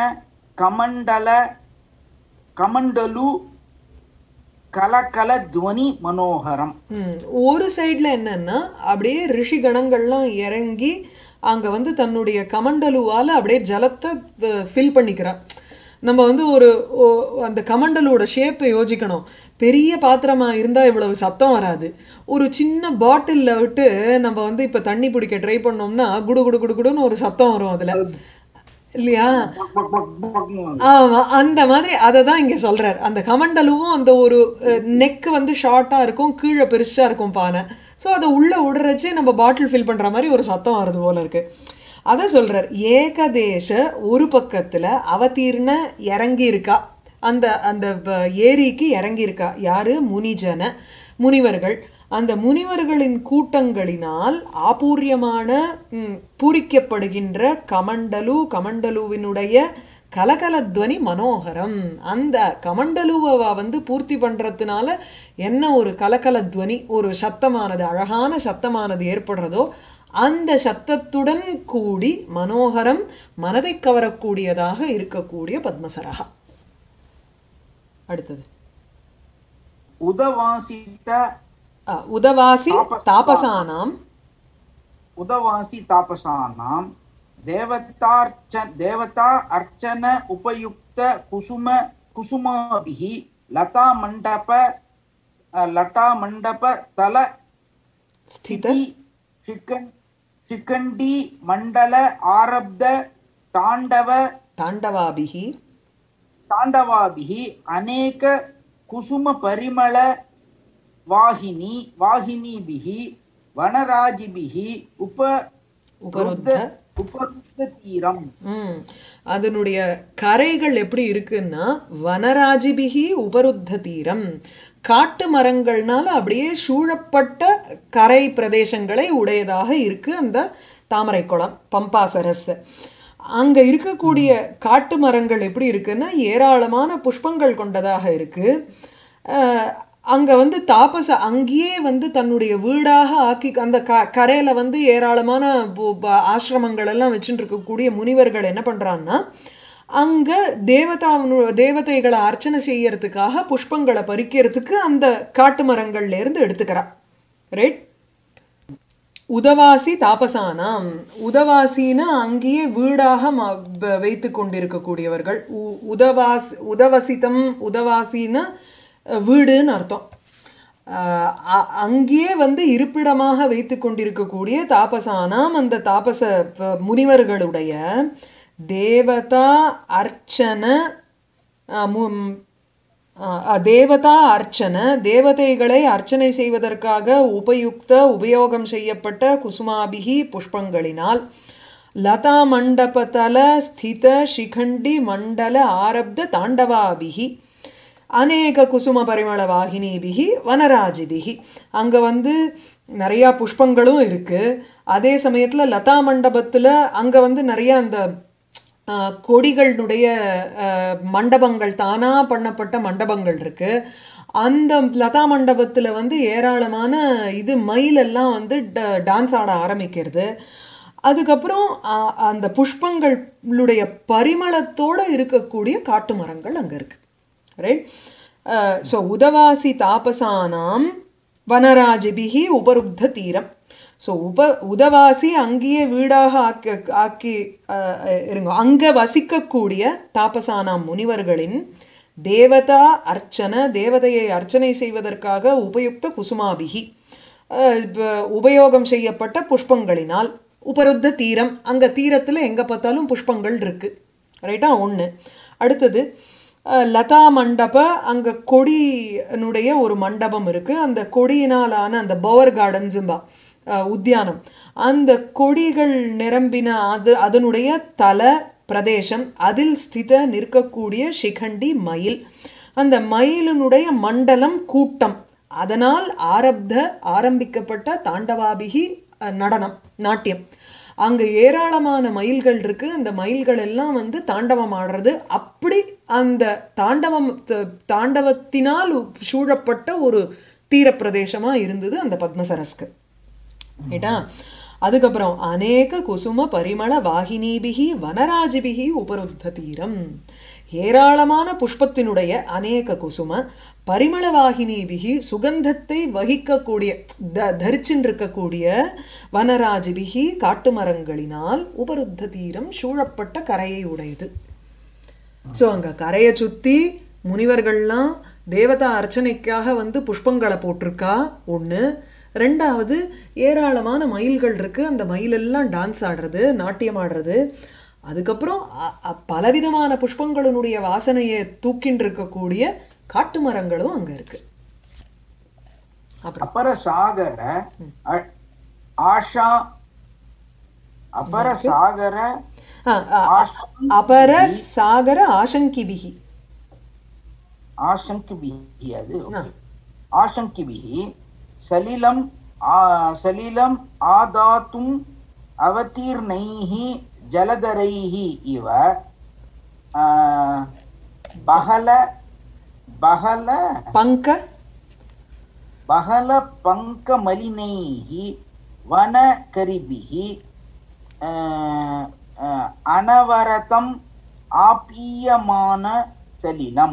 கமண்டலு கலகல துவனி மனோகரம். ஒரு சைட்ல என்னன்னா அப்படியே ரிஷி கணங்கள்லாம் இறங்கி அங்க வந்து தன்னுடைய கமண்டலுவால அப்படியே ஜலத்தை ஃபில் பண்ணிக்கிறார். நம்ம வந்து அந்த கமண்டலோட ஷேப்பை யோசிக்கணும். பெரிய பாத்திரமா இருந்தா இவ்வளவு சத்தம் வராது. ஒரு சின்ன பாட்டில்ல விட்டு நம்ம வந்து இப்ப தண்ணி பிடிக்க ட்ரை பண்ணோம்னா குடு குடு குடு குடுன்னு ஒரு சத்தம் வரும் அதுல, இல்லையா? ஆமா, அந்த மாதிரி அததான் இங்க சொல்றார். அந்த கமண்டலுவும் அந்த ஒரு நெக் வந்து ஷார்ட்டா இருக்கும், கீழே பெருசா இருக்கும் பானை. ஸோ அதை உள்ள விடுறச்சு நம்ம பாட்டில் ஃபில் பண்ற மாதிரி ஒரு சத்தம் வருது போல இருக்கு. அத சொல்றார். ஏகதேச ஒரு பக்கத்துல அவதீர்ண இறங்கி இருக்கா, அந்த அந்த ஏரிக்கு இறங்கி இருக்கா. யாரு? முனிஜன முனிவர்கள். அந்த முனிவர்களின் கூட்டங்களினால் ஆபூர்யமான பூரிக்கப்படுகின்ற கமண்டலுவினுடைய கலகலத்வனி மனோகரம். அந்த கமண்டலுவை வந்து பூர்த்தி பண்றதுனால என்ன ஒரு கலகலத்வனி, ஒரு சத்தமானது, அழகான சத்தமானது ஏற்படுறதோ அந்த சத்தத்துடன் கூடி மனோகரம், மனதை கவரக்கூடியதாக இருக்கக்கூடிய பத்மசரஹா. அடுத்தது உதவாசி தாபசானாம் தேவதா அர்ச்சன உபயுக்த குசுமாபிஹி லதா மண்டப தல ஸ்தித शिखंडी मंडल आरब्ध तांडवाभिः अनेक कुसुम परिमल वाहिनीभिः वनराजिभिः उपरुद्ध தீரம். அதனுடைய கரைகள் எப்படி இருக்குன்னா வனராஜிபிகி உபருத்த தீரம், காட்டு மரங்கள்னால அப்படியே சூழப்பட்ட கரை பிரதேசங்களை உடையதாக இருக்கு அந்த தாமரை குளம் பம்பாசரஸ். அங்க இருக்கக்கூடிய காட்டு மரங்கள் எப்படி இருக்குன்னா ஏராளமான புஷ்பங்கள் கொண்டதாக இருக்கு. அங்க வந்து தாபச அங்கேயே வந்து தன்னுடைய வீடாக ஆக்கி அந்த கரையில வந்து ஏராளமான ஆசிரமங்கள் எல்லாம் வச்சுட்டு இருக்கக்கூடிய முனிவர்கள் என்ன பண்றான்னா அங்க தேவதைகளை அர்ச்சனை செய்யறதுக்காக புஷ்பங்களை பறிக்கிறதுக்கு அந்த காட்டு மரங்கள்ல இருந்து எடுத்துக்கிறா. ரைட். உதவாசி தாபசானாம், உதவாசினா அங்கேயே வீடாக வைத்து கொண்டிருக்கக்கூடியவர்கள். உதவாசினா வீடுன்னு அர்த்தம். அங்கேயே வந்து இருப்பிடமாக வைத்து கொண்டிருக்கக்கூடிய தாபசானாம், அந்த தாபச முனிவர்களுடைய தேவதா அர்ச்சன தேவதைகளை அர்ச்சனை செய்வதற்காக உபயோகம் செய்யப்பட்ட குசுமாபிகி புஷ்பங்களினால் லதா மண்டபதல ஸ்தித சிகண்டி மண்டல ஆரப்த தாண்டவாபிகி அநேக குசும பரிமள வாகினிபிகி வனராஜிபிகி. அங்க வந்து நிறைய புஷ்பங்களும் இருக்கு. அதே சமயத்துல லதா மண்டபத்துல அங்க வந்து நிறைய அந்த கொடிகளுடைய மண்டபங்கள், தானா பண்ணப்பட்ட மண்டபங்கள் இருக்கு. அந்த லதா மண்டபத்துல வந்து ஏராளமான மயில் எல்லாம் வந்து டான்ஸ் ஆட ஆரம்பிக்கிறது. அதுக்கப்புறம் அந்த புஷ்பங்களுடைய பரிமளத்தோட இருக்கக்கூடிய காட்டு மரங்கள் அங்க இருக்கு. ரைட். ஸோ உதவாசி தாபசானாம் வனராஜிபிகி உபருத்த தீரம். ஸோ உதவாசி அங்கேயே வீடாக ஆக்கி இருங்க, அங்க வசிக்கக்கூடிய தாபசானாம் முனிவர்களின் தேவதா அர்ச்சன, தேவதையை அர்ச்சனை செய்வதற்காக உபயுக்த குசுமாபிகி, உபயோகம் செய்யப்பட்ட புஷ்பங்களினால். உபருத்த தீரம், அங்க தீரத்துல எங்க பார்த்தாலும் புஷ்பங்கள் இருக்கு. ரைட்டா? ஒண்ணு. அடுத்தது லதா மண்டப, அங்க கொடியினுடைய ஒரு மண்டபம் இருக்கு. அந்த கொடியினாலான அந்த பவர் கார்டன்ஸும்பா உத்தியானம், அந்த கொடிகள் நிரம்பின அதனுடைய தல பிரதேசம், அதில் ஸ்தித நிற்கக்கூடிய சிகண்டி மயில், அந்த மயிலினுடைய மண்டலம் கூட்டம், அதனால் ஆரம்பிக்கப்பட்ட தாண்டவாபிகி நடனம் நாட்டியம். அங்க ஏராளமான மயில்கள் இருக்கு. அந்த மயில்கள் எல்லாம் வந்து தாண்டவம் ஆடுறது. அப்படி அந்த தாண்டவத்தினால் சூழப்பட்ட ஒரு தீர பிரதேசமா இருந்தது அந்த பத்மசரஸ்க்கு. ஏட்டா? அதுக்கப்புறம் அநேக குசும பரிமள வாகினீபிகி வனராஜிபிகி உபருத்த தீரம், ஏராளமான புஷ்பத்தினுடைய அநேக குசும பரிமள வாகினீபிகி, சுகந்தத்தை வகிக்கக்கூடிய தரிச்சின்றிருக்கக்கூடிய வனராஜிபிகி, காட்டு மரங்களினால் உபருத்த தீரம் சூழப்பட்ட கரையை உடையது. சோ அங்க கரையை சுத்தி முனிவர்கள்லாம் தேவதா அர்ச்சனைக்காக வந்து புஷ்பங்களை போட்டிருக்கா ஒண்ணு. ரெண்டாவது, ஏராளமான மயில்கள் இருக்கு. அந்த மயிலெல்லாம் டான்ஸ் ஆடுறது, நாட்டியம் ஆடுறது. அதுக்கப்புறம் பலவிதமான புஷ்பங்களுடைய வாசனையை தூக்கின்னு இருக்கக்கூடிய காட்டு மரங்களும் அங்க இருக்கு. அபர சாகர ஆஷா, அபர சாகர அபர சாகர ஆசங்கிபிகி, ஆசங்கிபிகி, அது ஆசங்கிபிகி சலிலம் சலிலம் ஆதாத்தும் அவதீர்ணைஹி ஜலதரைஹி இவ பஹல பஹல பங்க பஹல பங்க மலினைஹி வனகரிபிஹி அனவரதம் ஆபியமான சலிலம்.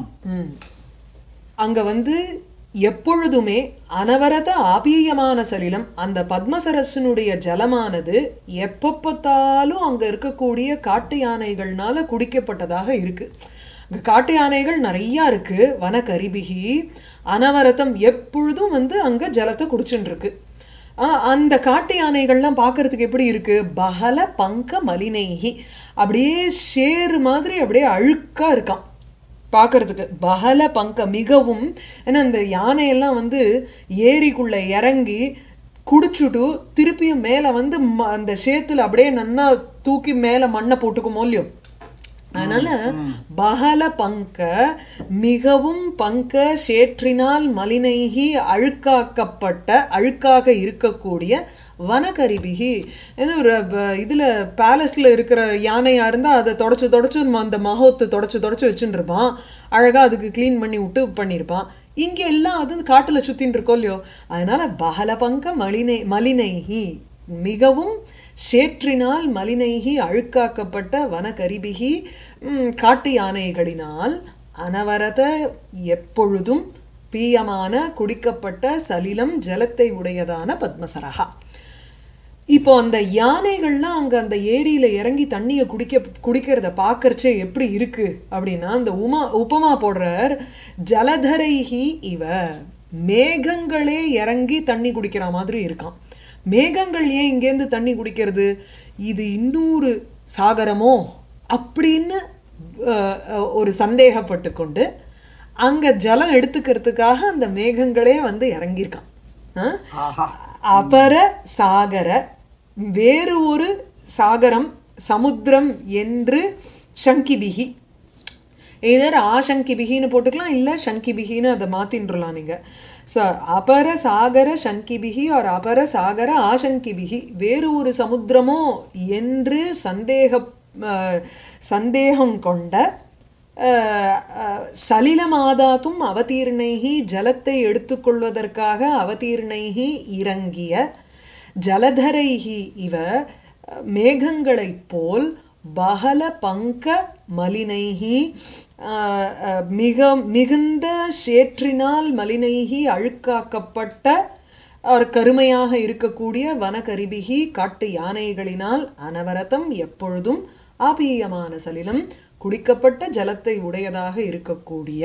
அங்க வந்து எப்பொழுதுமே அனவரத ஆபியமான சலிலம், அந்த பத்மசரஸனுடைய ஜலமானது எப்ப பார்த்தாலும் அங்க இருக்கக்கூடிய காட்டு யானைகள்னால குடிக்கப்பட்டதாக இருக்கு. காட்டு யானைகள் நிறைய இருக்கு. வனகரிபிகி அனவரதம், எப்பொழுதும் வந்து அங்க ஜலத்தை குடிச்சுட்டு இருக்கு. அந்த காட்டு யானைகள்லாம் பாக்குறதுக்கு எப்படி இருக்கு? பஹல பங்க மலினைஹி, அப்படியே ஷேரு மாதிரி அப்படியே அழுக்கா இருக்கான் பாக்குறதுக்கு. பஹல பங்க, மிகவும். ஏன்னா இந்த யானையெல்லாம் வந்து ஏரிக்குள்ள இறங்கி குடிச்சுட்டு திருப்பியும் மேல வந்து அந்த சேத்துல அப்படியே நன்னா தூக்கி மேல மண்ணை போட்டுக்குமோ இல்லையோ, அதனால பஹல பங்க, மிகவும் பங்க சேற்றினால் மலினைகி அழுக்காக்கப்பட்ட, அழுக்காக இருக்கக்கூடிய வனகரிபிகி. ஒரு இதுல பேலஸ்ல இருக்கிற யானையா இருந்தா அதை தொடச்சு தொடச்சு அந்த மகோத்தை தொடச்சு தொடச்சு வச்சுட்டு இருப்பான், அழகா அதுக்கு கிளீன் பண்ணி விட்டு பண்ணிருப்பான். இங்க எல்லாம் அது காட்டுல சுத்தின்னு இருக்கோம் இல்லையோ, அதனால பஹல பங்க மலினைகி, மிகவும் சேற்றினால் மலினைகி அழுக்காக்கப்பட்ட வனகரிபிகி காட்டு யானைகளினால் அனவரத எப்பொழுதும் பீயமான குடிக்கப்பட்ட சலிலம் ஜலத்தை உடையதான பத்மசரஹா. இப்போ அந்த யானைகள்லாம் அங்க அந்த ஏரியில இறங்கி தண்ணிய குடிக்கிறத பாக்கறச்சே எப்படி இருக்கு அப்படின்னா, அந்த உபமா போடுறார். ஜலதரைஹி இவ, மேகங்களே இறங்கி தண்ணி குடிக்கிற மாதிரி இருக்கான். மேகங்கள் ஏன் இங்கேருந்து தண்ணி குடிக்கிறது? இது இன்னொரு சாகரமோ அப்படின்னு ஒரு சந்தேகப்பட்டு கொண்டு அங்க ஜலம் எடுத்துக்கிறதுக்காக அந்த மேகங்களே வந்து இறங்கியிருக்கான். அபர சாகர, வேறு ஒரு சாகரம், சமுத்திரம் என்று சங்கிபிகி, இதர் ஆசங்கிபிகின்னு போட்டுக்கலாம், இல்ல சங்கிபிகின்னு அதை மாத்தின்றலாம் நீங்க. அபர சாகர சங்கிபிகி ஒரு அபர சாகர ஆசங்கிபிகி, வேறு ஒரு சமுத்திரமோ என்று சந்தேகம் கொண்ட சலிலமாதாத்தும் அவதீர்ணைஹி, ஜலத்தை எடுத்துக்கொள்வதற்காக அவதீர்ணைஹி இறங்கிய, ஜலதரைஹி இவ, மேகங்களைப் போல், பஹல பங்க மலினைஹி மிகுந்த சேற்றினால் மலினைஹி அழுக்காக்கப்பட்ட கருமையாக இருக்கக்கூடிய வனகரிபிகி காட்டு யானைகளினால் அனவரதம் எப்பொழுதும் ஆபீயமான சலிலம் குடிக்கப்பட்ட ஜலத்தை உடையதாக இருக்கக்கூடிய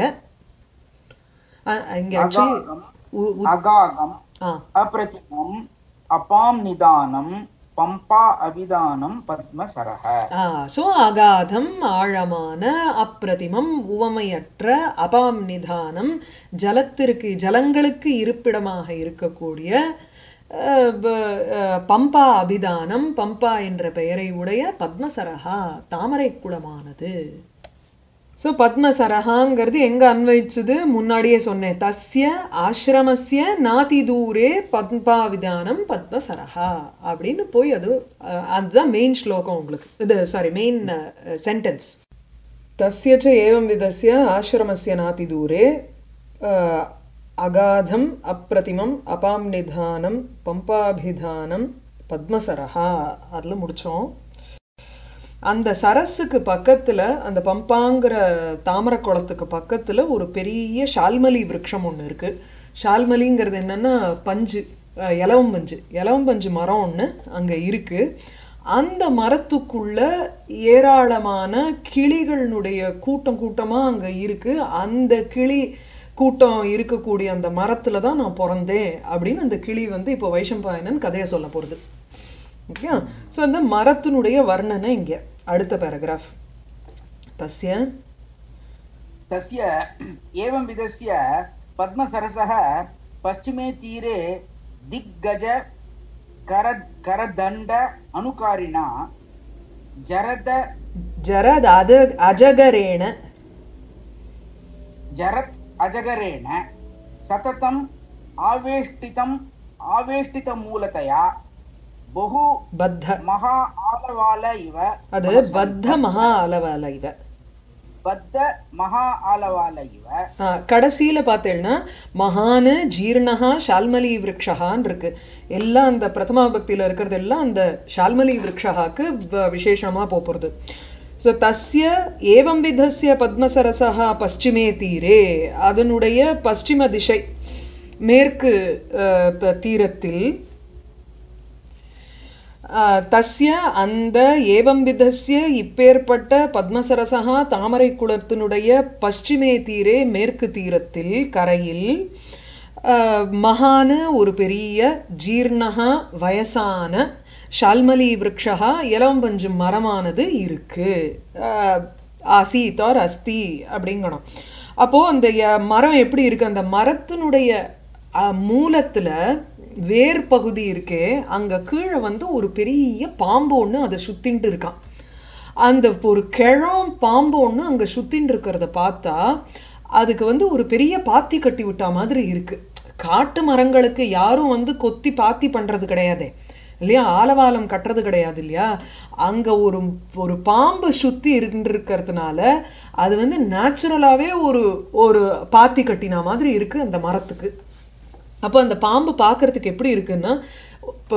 இங்க ஆக்சுவலி அகாகம் அப்ரதிமம் அபாம் நிதானம் பம்பா அபிதானம் பத்மசரஹ. சோ அகாதம் ஆழமான, அப்பிரதிமம் உவமையற்ற, அபாம் நிதானம் ஜலங்களுக்கு இருப்பிடமாக இருக்கக்கூடிய, பம்பா அபிதானம் பம்பா என்ற பெயரை உடைய பத்மசரஹா தாமரை குளமானது. ஸோ பத்மசரஹாங்கிறது எங்க அன்வயிச்சுது? முன்னாடியே சொன்னேன், தஸ்ய ஆசிரமஸ்ய நாதி தூரே பத்மாவிதானம் பத்மசரஹா அப்படின்னு போய் அதுதான் மெயின் ஸ்லோகம் உங்களுக்கு. இது சாரி மெயின் சென்டென்ஸ். தஸ்ய ச ஏவம் விதஸ்ய ஆசிரமஸ்ய நாதி தூரே அகாதம் அப்பிரதிமம் அபாம் நிதானம் பம்பாபிதானம் பத்மசரஹா அதுல முடிச்சோம். அந்த சரஸுக்கு பக்கத்துல, அந்த பம்பாங்கிற தாமரை குளத்துக்கு பக்கத்துல ஒரு பெரிய ஷால்மலி விருட்சம் ஒண்ணு இருக்கு. ஷால்மலிங்கிறது என்னன்னா பஞ்சு, இலவம்பஞ்சு மரம் ஒண்ணு அங்க இருக்கு. அந்த மரத்துக்குள்ள ஏராளமான கிளிகளுடைய கூட்டமா அங்க இருக்கு. அந்த கிளி கூட்டம் இருக்கக்கூடிய அந்த மரத்துல தான் நான் பிறந்தேன் அப்படின்னு அந்த கிளி இப்போ வைஷம்பாயனன் கதையை சொல்ல போறது. ஓகே, சோ அந்த மரத்தினுடைய வர்ணனை இங்க அடுத்த பேராகிராஃப். தஸ்ய ஏவம் விதஸ்ய பத்மசரசஹ பश्चिमे தீரே திக்கஜ கரதண்ட அனுகாரிணா ஜரத் அஜகரேண சததம் ஆவேஷ்டித மூலதயா बहु बद्ध महा आलवाल इव. அது பத்த மகா ஆலவால இவ, பத்த மகா ஆலவால இவ. கடைசியில பார்த்தேன்னா மகான ஜீர்ணஹா ஷால்மலி விருக்ஷஹான் இருக்கு. எல்லாம் அந்த பிரதமா பக்தியில இருக்கிறது எல்லாம் அந்த ஷால்மலி விருக்ஷஹாக்கு விசேஷமா போறது. ஸோ தஸ்ய ஏவம் விதஸ்ய பத்மசரசஹா பশ্চিமே தீரே, அதனுடைய பশ্চিம திசை மேற்கு தீரத்தில், தஸ்ய அந்த ஏவம் விதஸ்ய இப்பேற்பட்ட பத்மசரசஹா தாமரை குளத்தினுடைய பশ্চিமே தீரே மேற்கு தீரத்தில் கரையில் மகான ஒரு பெரிய ஜீர்ணஹா வயசான ஷால்மலி விருக்ஷஹா இலவம்பஞ்சு மரமானது இருக்கு. ஆசீத் ஆர் அஸ்தி அப்படிங்கணும். அப்போ அந்த மரம் எப்படி இருக்கு? அந்த மரத்தினுடைய மூலத்துல வேர் பகுதி இருக்கே, அங்க கீழே ஒரு பெரிய பாம்பு ஒண்ணு அதை சுத்தின்ட்டு இருக்கான். அந்த ஒரு கிழம் பாம்பு ஒண்ணு அங்க சுத்தின்னு இருக்கிறத பார்த்தா அதுக்கு ஒரு பெரிய பாத்தி கட்டி விட்டா மாதிரி இருக்கு. காட்டு மரங்களுக்கு யாரும் கொத்தி பாத்தி பண்றது கிடையாது இல்லையா, ஆலவாலம் கட்டுறது கிடையாது இல்லையா. அங்க ஒரு பாம்பு சுத்தி இருக்கிறதுனால அது நேச்சுரலாவே ஒரு பாத்தி கட்டினா மாதிரி இருக்கு அந்த மரத்துக்கு. அப்போ அந்த பாம்பு பார்க்கறதுக்கு எப்படி இருக்குன்னா, இப்போ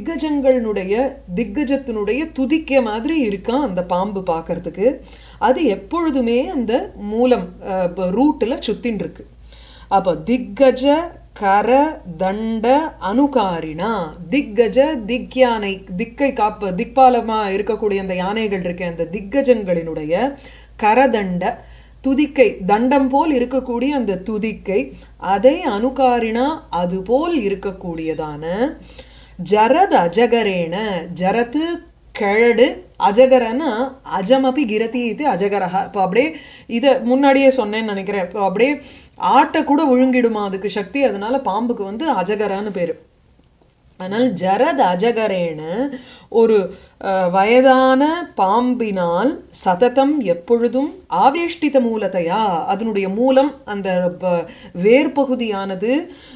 திக்கஜத்தினுடைய துதிக்க மாதிரி இருக்கான் அந்த பாம்பு பார்க்கறதுக்கு. அது எப்பொழுதுமே அந்த மூலம் ரூட்ல சுத்தின் இருக்கு. அப்போ திக்கஜ கர தண்ட அனுகாரினா, திக்கஜ திக்யானை, திக்பாலமா இருக்கக்கூடிய அந்த யானைகள் இருக்கு, அந்த திக்கஜங்களினுடைய கரதண்ட துதிக்கை, தண்டம் போல் இருக்கக்கூடிய அந்த துதிக்கை, அதை அனுகாரினா அதுபோல் இருக்கக்கூடியதான ஜரத் அஜகரேன, ஜரத்து கிழடு, அஜகரனா அஜமபி கிரதி இது அஜகரஹா. இப்போ அப்படியே இதை முன்னாடியே சொன்னேன்னு நினைக்கிறேன். இப்போ அப்படியே ஆட்டை கூட விழுங்கிடுமா அதுக்கு சக்தி, அதனால பாம்புக்கு அஜகரான்னு பேரு. ஆனால் ஜரத் அஜகரேன ஒரு வயதான பாம்பினால் சததம் எப்பொழுதும் ஆவேஷ்டித மூலத்தையா, அதனுடைய மூலம் அந்த வேர் பகுதியானது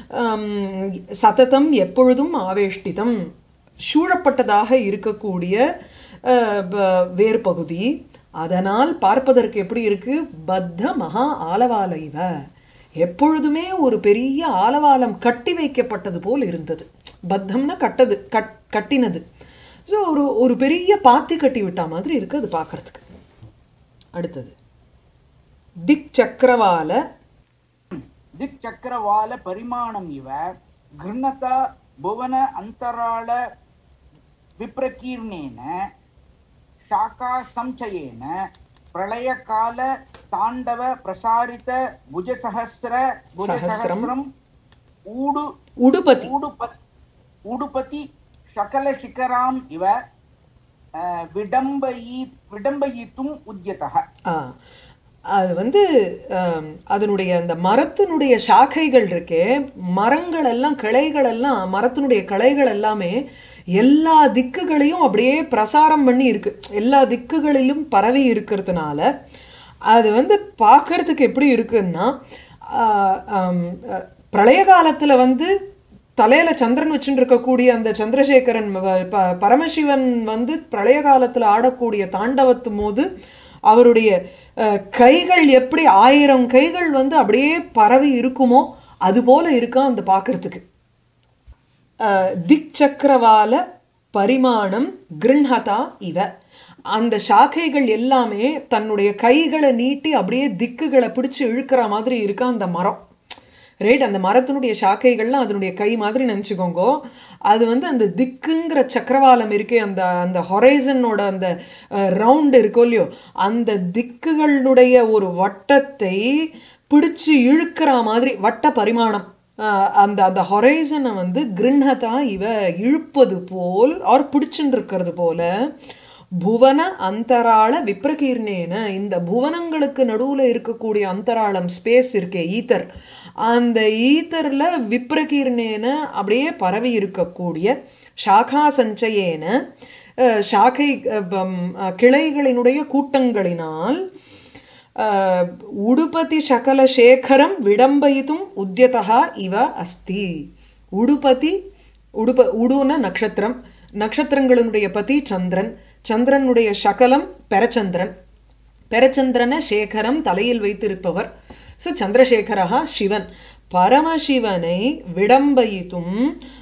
சததம் எப்பொழுதும் ஆவேஷ்டிதம் சூழப்பட்டதாக இருக்கக்கூடிய வேர் பகுதி. அதனால் பார்ப்பதற்கு எப்படி இருக்கு? பத்த மகா ஆலவாலைவ, எப்பொழுதுமே ஒரு பெரிய ஆலவாலம் கட்டி வைக்கப்பட்டது போல் இருந்தது. பத்தம்னா கட்டது, கட்டினது. ஸோ ஒரு பெரிய பாத்தி கட்டி விட்டா மாதிரி இருக்கு அது பார்க்கறதுக்கு. அடுத்தது திக் சக்கரவால பரிமாணம் இவ கிருணதா புவன அந்தராள விப்ரகீர்ணேன ஷாகா சம்சயேன प्रलयकाल ताण्डव प्रसारित भुजसहस्रम् उडुपति उडुपति शकलशिखराम् इव विडम्बयितुम् उद्यतः. அது வந்து அதனுடைய அந்த மரத்தினுடைய சாக்கைகள் இருக்கே, மரங்கள் எல்லாம் கிளைகள் எல்லாம் மரத்தினுடைய கிளைகள் எல்லாமே எல்லா திக்குகளையும் அப்படியே பிரசாரம் பண்ணி இருக்கு, எல்லா திக்குகளிலும் பரவி இருக்கிறதுனால அது வந்து பார்க்கறதுக்கு எப்படி இருக்குன்னா, பிரளய காலத்துல வந்து தலையில சந்திரன் வச்சுட்டு இருக்கக்கூடிய அந்த சந்திரசேகரன் பரமசிவன் வந்து பிரளய காலத்துல ஆடக்கூடிய தாண்டவத்து போது அவருடைய கைகள் எப்படி 1000 கைகள் வந்து அப்படியே பரவி இருக்குமோ அது போல இருக்கா அந்த பார்க்கறதுக்கு. திக் சக்கரவால பரிமாணம் கிருண்ஹதா இவ, அந்த சாக்கைகள் எல்லாமே தன்னுடைய கைகளை நீட்டி அப்படியே திக்குகளை பிடிச்சு இழுக்கிற மாதிரி இருக்கா அந்த மரம். ரைட், அந்த மரத்தினுடைய சாக்கைகள்லாம் அதனுடைய கை மாதிரி நினைச்சுக்கோங்க. அது வந்து அந்த திக்குங்கிற சக்கரவாலம் இருக்கே, அந்த அந்த ஹொரைசனோட அந்த ரவுண்ட் இருக்கோ இல்லையோ, அந்த திக்குகளுடைய ஒரு வட்டத்தை பிடிச்சு இழுக்கிற மாதிரி வட்ட பரிமாணம், அந்த அந்த ஹொரைசனை வந்து கிருண்ஹதா இவ இழுப்பது போல் ஆர் பிடிச்சுட்டு இருக்கிறது போல, புவன அந்தராள விப்ரகீர்ணேன, இந்த புவனங்களுக்கு நடுவுல இருக்கக்கூடிய அந்தராளம் ஸ்பேஸ் இருக்கே ஈத்தர், அந்த ஈத்தர்ல விப்ரகீர்ணேன அப்படியே பரவி இருக்கக்கூடிய சாகா சஞ்சயேன சாகை கிளைகளினுடைய கூட்டங்களினால் உடுபதி சகல சேகரம் விடம்பயித்தும் உத்யதா இவ அஸ்தி. உடுபதி உடுன நட்சத்திரம், நட்சத்திரங்களினுடைய பதி சந்திரன், சந்திரனுடைய சகலம் பெரச்சந்திரன், பெரச்சந்திரன சேகரம் தலையில் வைத்திருப்பவர். ஸோ சந்திரசேகரா சிவன், பரமசிவனை விடம்பயித்தும்,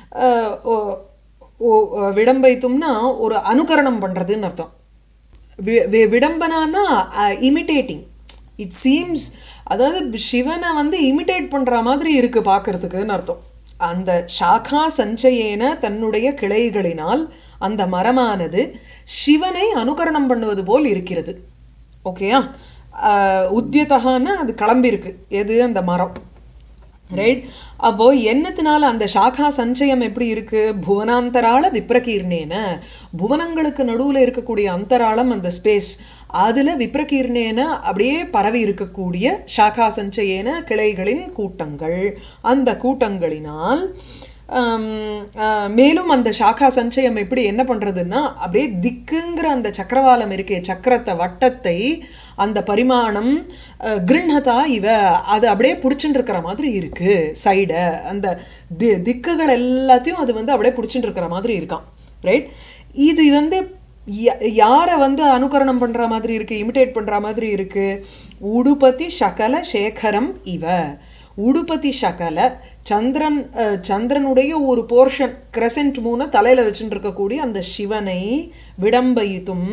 விடம்பயித்தும்னா ஒரு அனுகரணம் பண்றதுன்னு அர்த்தம். விடம்பனானா இமிட்டேட்டிங், இட் சீம்ஸ், அதாவது சிவனை வந்து இமிட்டேட் பண்ற மாதிரி இருக்கு பார்க்கறதுக்குன்னு அர்த்தம். அந்த சாகா சஞ்சயேன தன்னுடைய கிளைகளினால் அந்த மரமானது சிவனை அனுகரணம் பண்ணுவது போல் இருக்கிறது. ஓகேயா? உத்தியதகான்னா அது கிளம்பி இருக்கு, எது அந்த மரம். ரைட், அப்போ என்னத்தினால அந்த சாகா சஞ்சயம் எப்படி இருக்கு? புவனாந்தராள விப்ரகீர்ணேன, புவனங்களுக்கு நடுவுல இருக்கக்கூடிய அந்தராளம் அந்த ஸ்பேஸ், அதுல விப்ரகீர்ணேன அப்படியே பரவி இருக்கக்கூடிய சாகா சஞ்சயேன கிளைகளின் கூட்டங்கள், அந்த கூட்டங்களினால் மேலும் அந்த சாகா சஞ்சயம் எப்படி என்ன பண்றதுன்னா அப்படியே திக்குங்கிற அந்த சக்கரவாலம் இருக்கே, சக்கரத்தை வட்டத்தை அந்த பரிமாணம் கிருண்ஹதா இவ அது அப்படியே பிடிச்சுட்டு இருக்கிற மாதிரி இருக்கு. சைட அந்த திக்குகள் எல்லாத்தையும் அது வந்து அப்படியே பிடிச்சுட்டு இருக்கிற மாதிரி இருக்கான். ரைட், இது வந்து யார வந்து அனுகரணம் பண்ற மாதிரி இருக்கு, இமிட்டேட் பண்ற மாதிரி இருக்கு? உடுபதி சகல சேகரம் இவ. உடுபதி சகல சந்திரன், சந்திரனுடைய ஒரு போர்ஷன் கிரசன்ட் மூணு தலையில வச்சுட்டு இருக்கக்கூடிய அந்த சிவனை விடம்பயித்தும்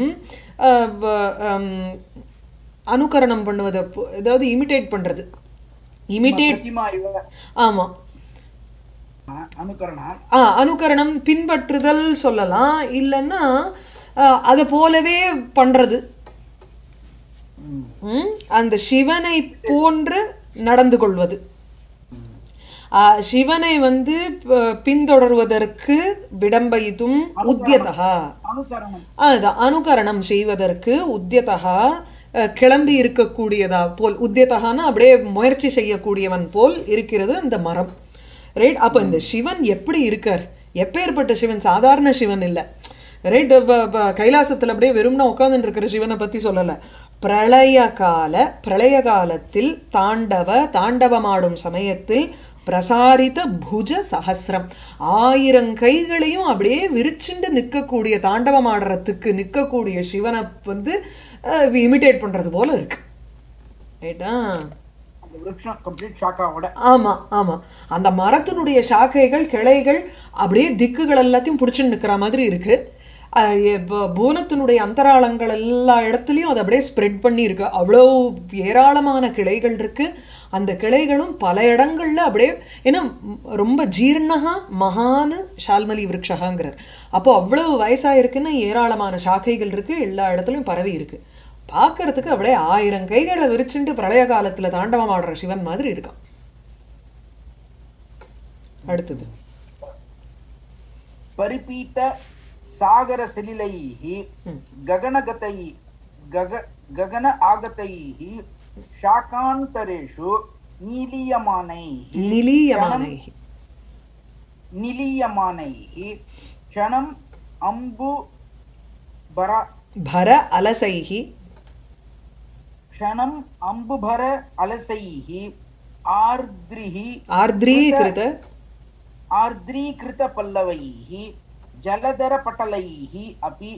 அனுகரணம் பண்ணுவது, அதாவது இமிட்டேட் பண்றது. இமிட்டேட், ஆமா, அனுகரணம் பின்பற்றுதல் சொல்லலாம், இல்லைன்னா அத போலவே பண்றது, அந்த சிவனை போன்று நடந்து கொள்வது, சிவனை வந்து பின்தொடர்வதற்கு விடம்பயித்தும் உத்யதா, அதுதான் அனுகரணம் செய்வதற்கு உத்யதா கிளம்பி இருக்கக்கூடியதா போல், உத்யதகான்னா அப்படியே முயற்சி செய்யக்கூடியவன் போல் இருக்கிறது அந்த மரம். ரைட், அப்ப இந்த சிவன் எப்படி இருக்கார்? எப்பேற்பட்ட சிவன்? சாதாரண சிவன் இல்ல. ரைட், கைலாசத்துல அப்படியே வெறும்னா உட்கார்ந்துட்டு இருக்கிற சிவனை பத்தி சொல்லல. பிரளய காலத்தில் தாண்டவமாடும் சமயத்தில் பிரசாரித புஜ சஹஸ்ரம், 1000 கைகளையும் அப்படியே விரிச்சுண்டு நிற்கக்கூடிய, தாண்டவம் ஆடுறதுக்கு நிற்கக்கூடிய சிவனை வந்து இமிட்டேட் பண்றது போல இருக்கு. ரைட்டா? ஆமா ஆமா, அந்த மரத்தினுடைய சாக்கைகள் கிளைகள் அப்படியே திக்குகள் எல்லாத்தையும் பிடிச்சுன்னு நிக்கிற மாதிரி இருக்கு. பூனத்தினுடைய அந்தராளங்கள் எல்லா இடத்துலயும் அது அப்படியே ஸ்ப்ரெட் பண்ணி இருக்கு. அவ்வளோ ஏராளமான கிளைகள் இருக்கு. அந்த கிளைகளும் பல இடங்கள்ல அப்படியே, ஏன்னா ரொம்ப ஜீர்ணகா மகானு ஷால்மலி விருட்சகாங்கிறார். அப்போ அவ்வளவு வயசாயிருக்குன்னு ஏராளமான சாக்கைகள் இருக்கு, எல்லா இடத்துலயும் பரவி இருக்கு. பார்க்கறதுக்கு அப்படியே 1000 கைகளை விரிச்சுட்டு பிரளய காலத்துல தாண்டவம் ஆடுற சிவன் மாதிரி இருக்கான். அடுத்தது परिपीत सागर सलिलैः गगन आगतैः शाकान्तरेषु निलीयमानैः क्षणम् भर अलसैः आर्द्रीकृत पल्लवैः जलधर पटलैः अपि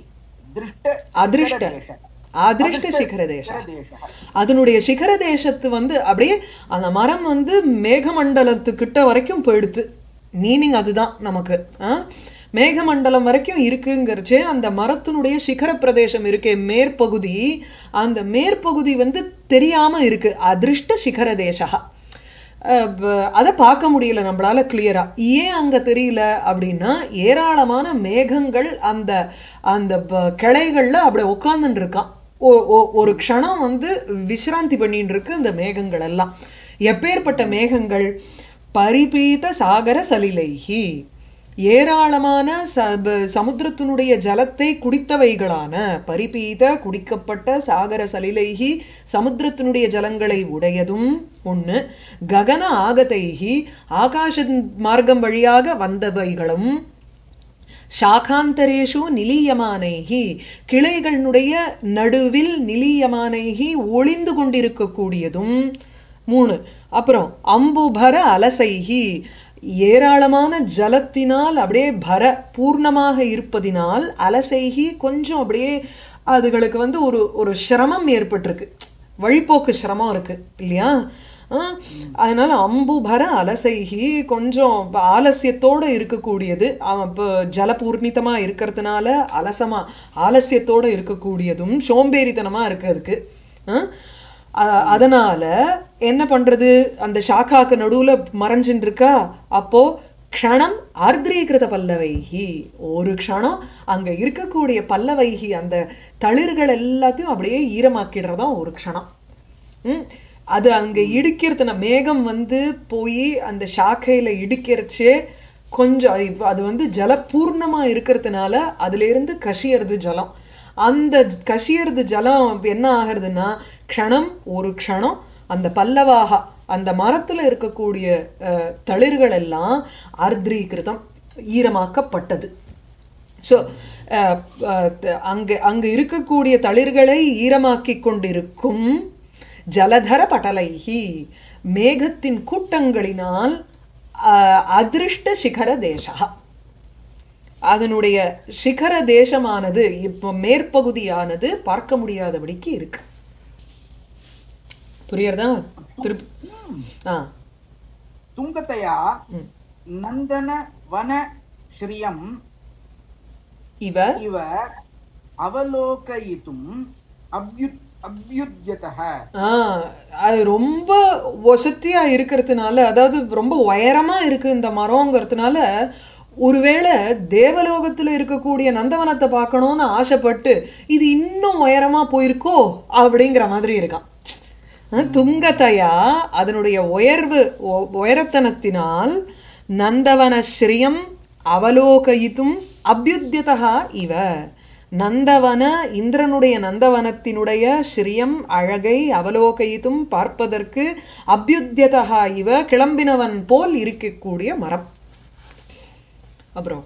ஆதிருஷ்ட சிகர தேசம். அதனுடைய சிகர தேசத்து வந்து அப்படியே அந்த மரம் வந்து மேகமண்டலத்துக்கிட்ட வரைக்கும் போயிடுது. மீனிங் அதுதான் நமக்கு. மேகமண்டலம் வரைக்கும் இருக்குங்கிறச்சே அந்த மரத்தினுடைய சிகர பிரதேசம் இருக்கே மேற்பகுதி, அந்த மேற்பகுதி வந்து தெரியாம இருக்கு. அதிருஷ்ட சிகர தேசா. அதை பார்க்க முடியல நம்மளால கிளியரா. ஏன் அங்க தெரியல அப்படின்னா ஏராளமான மேகங்கள் அந்த அந்த கிளைகள்ல அப்படி உட்கார்ந்துட்டு இருக்கான். ஒரு க்ஷணம் வந்து விசிராந்தி பண்ணிட்டு இருக்கு அந்த மேகங்கள் எல்லாம். எப்பேற்பட்ட மேகங்கள்? பரிபீத சாகர சலிலைஹி, ஏராளமான சமுத்திரத்தினுடைய ஜலத்தை குடித்தவைகளான, பரிபீத குடிக்கப்பட்ட, சாகர சலிலைஹி சமுத்திரத்தினுடைய ஜலங்களை உடையதும் ஒண்ணு, ககன ஆகதைஹி ஆகாச மார்க்கம் வழியாக வந்தவைகளும், சாகாந்தரேஷு நிலீயமானைஹி கிளைகளுடைய நடுவில் நிலீயமானைஹி ஒளிந்து கொண்டிருக்கக்கூடியதும் 3. அப்புறம் அம்புபர அலசைஹி ஏராளமான ஜலத்தினால் அப்படியே பர பூர்ணமாக இருப்பதினால், அலசைஹி கொஞ்சம் அப்படியே அதுகளுக்கு வந்து ஒரு சிரமம் ஏற்பட்டிருக்கு, வழிபோக்கு சிரமம் இருக்கு இல்லையா? அதனால அம்புபர அலசைஹி கொஞ்சம் ஆலசியத்தோட இருக்கக்கூடியது. அவன் இப்போ ஜலபூர்ணிதமா இருக்கிறதுனால ஆலசியத்தோட இருக்கக்கூடியதும் சோம்பேறித்தனமா இருக்கிறதுக்கு. அதனால என்ன பண்றது? அந்த சாக்காக்கு நடுவுல மறைஞ்சின்னு இருக்கா. அப்போ க்ஷணம் ஆர்திரீகிருத பல்லவைஹி, ஒரு க்ஷணம் அங்க இருக்கக்கூடிய பல்லவைஹி அந்த தளிர்கள் எல்லாத்தையும் அப்படியே ஈரமாக்கிடுறதா ஒரு க்ஷணம். அது அங்க இடிக்கிறதுனா மேகம் வந்து போய் அந்த சாக்கையில இடிக்கிறச்சே கொஞ்சம் அது வந்து ஜலபூர்ணமா இருக்கிறதுனால அதுல இருந்து கசியறது ஜலம். அந்த கசியறது ஜலம் என்ன ஆகிறதுனா க்ஷணம், ஒரு க்ஷணம் அந்த பல்லவாக அந்த மரத்துல இருக்கக்கூடிய தளிர்கள் எல்லாம் ஆர்திரீகிருதம் ஈரமாக்கப்பட்டது. ஸோ அங்க இருக்கக்கூடிய தளிர்களை ஈரமாக்கி கொண்டிருக்கும் ஜலதர பட்டலைஹி மேகத்தின் கூட்டங்களினால் அதிருஷ்ட சிகர தேசா, அதனுடைய சிகர தேசமானது இப்போ மேற்பகுதியானது பார்க்க முடியாதபடிக்கு இருக்கு. புரியுறதா? திருப்பி துங்கதயா நந்தன வன ஸ்ரீயம் இவ அவலோகயிதும் அப்யுத்யதஹ. அது ரொம்ப வசதியா இருக்கிறதுனால, அதாவது ரொம்ப உயரமா இருக்கு இந்த மரம்ங்கிறதுனால, ஒருவேளை தேவலோகத்துல இருக்கக்கூடிய நந்தவனத்தை பார்க்கணும்னு ஆசைப்பட்டு இது இன்னும் உயரமா போயிருக்கோ அப்படிங்கிற மாதிரி இருக்கான். துங்கதையா அதனுடைய உயரத்தனத்தினால் நந்தவன ஸ்ரீயம் அவலோகயித்தும் அபியுத்யதா இவ, நந்தவன இந்திரனுடைய நந்தவனத்தினுடைய ஸ்ரீயம் அழகை அவலோகயித்தும் பார்ப்பதற்கு அபியுத்யதா இவ கிளம்பினவன் போல் இருக்கக்கூடிய மரம். அப்புறம்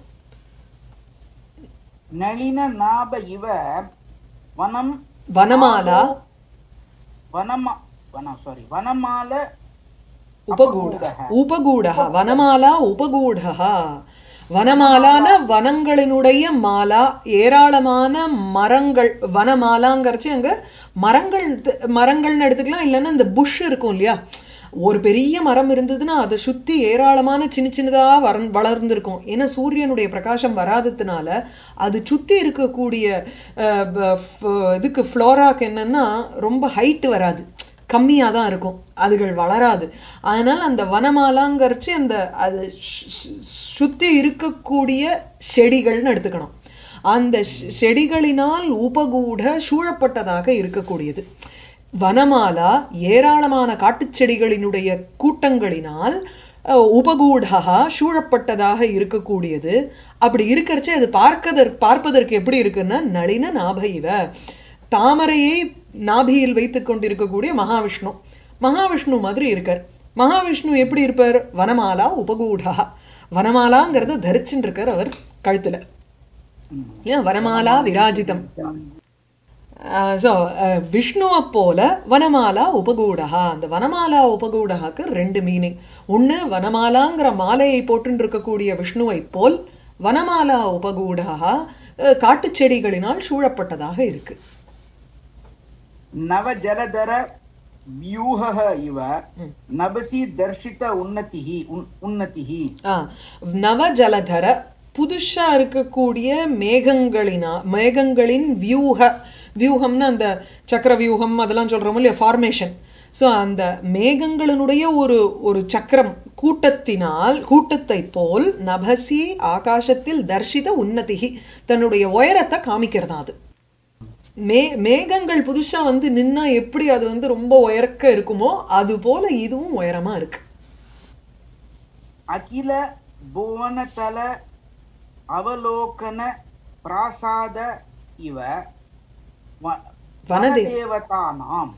நளின நாப இவ வனம் வனமாலா வனமால உபகூடஹ வனமாலா உபகூடஹ. வனமாலான வனங்களினுடைய மாலா, ஏராளமான மரங்கள். வனமாலாங்கிறச்சு அங்க மரங்கள்னு எடுத்துக்கலாம், இல்லைன்னா இந்த புஷ் இருக்கும் இல்லையா, ஒரு பெரிய மரம் இருந்ததுன்னா அதை சுத்தி ஏராளமான சின்ன சின்னதா வளர்ந்துருக்கும். ஏன்னா சூரியனுடைய பிரகாசம் வராததுனால அது சுத்தி இருக்கக்கூடிய இதுக்கு ஃப்ளோராக்கு என்னன்னா ரொம்ப ஹைட் வராது, கம்மியாக தான் இருக்கும், அதுகள் வளராது. அதனால அந்த வனமாலாங்கிறச்சு அந்த அது சுத்தி இருக்கக்கூடிய செடிகள்னு எடுத்துக்கணும். அந்த செடிகளினால் உபகூட சூழப்பட்டதாக இருக்கக்கூடியது. வனமாலா ஏராளமான காட்டுச் செடிகளினுடைய கூட்டங்களினால் உபகூடா சூழப்பட்டதாக இருக்கக்கூடியது. அப்படி இருக்கிறச்சே அது பார்ப்பதற்கு எப்படி இருக்குன்னா நளின நாப இவ, தாமரையை நாபியில் வைத்துக் கொண்டிருக்கக்கூடிய மகாவிஷ்ணு மகாவிஷ்ணு மாதிரி இருக்கார். மகாவிஷ்ணு எப்படி இருப்பார்? வனமாலா உபகூடா, வனமாலாங்கிறத தரிச்சுட்டு இருக்கார் அவர் கழுத்துல. ஏன் வனமாலா விராஜிதம். ஸோ விஷ்ணுவை போல வனமாலா உபகூடா. அந்த வனமாலா உபகூடாக்கு ரெண்டு மீனிங். ஒன்று வனமாலாங்கிற மாலையை போட்டு இருக்கக்கூடிய விஷ்ணுவை போல், வனமாலா உபகூடா காட்டுச் செடிகளினால் சூழப்பட்டதாக இருக்கு. நவ ஜலதர வியூஹ இவ நபசி தர்ஷித உன்னதிஹி. நவ ஜலதர புதுசா இருக்கக்கூடிய மேகங்களின் வியூகம்னு அந்த சக்கர வியூகம் அதெல்லாம் சொல்றோம் இல்லையா, ஃபார்மேஷன். ஸோ அந்த மேகங்களினுடைய ஒரு சக்கரம் கூட்டத்தை போல் நபசி ஆகாசத்தில் தர்ஷித உன்னதிகி தன்னுடைய உயரத்தை காமிக்கிறதா. அது மேகங்கள் புதுசா வந்து நின்னா எப்படி அது வந்து ரொம்ப உயர்க்க இருக்குமோ அது போல இதுவும் உயரமா இருக்கு. அகில புவனதல அவலோகன பிராசாத இவ வனதேவதானாம்.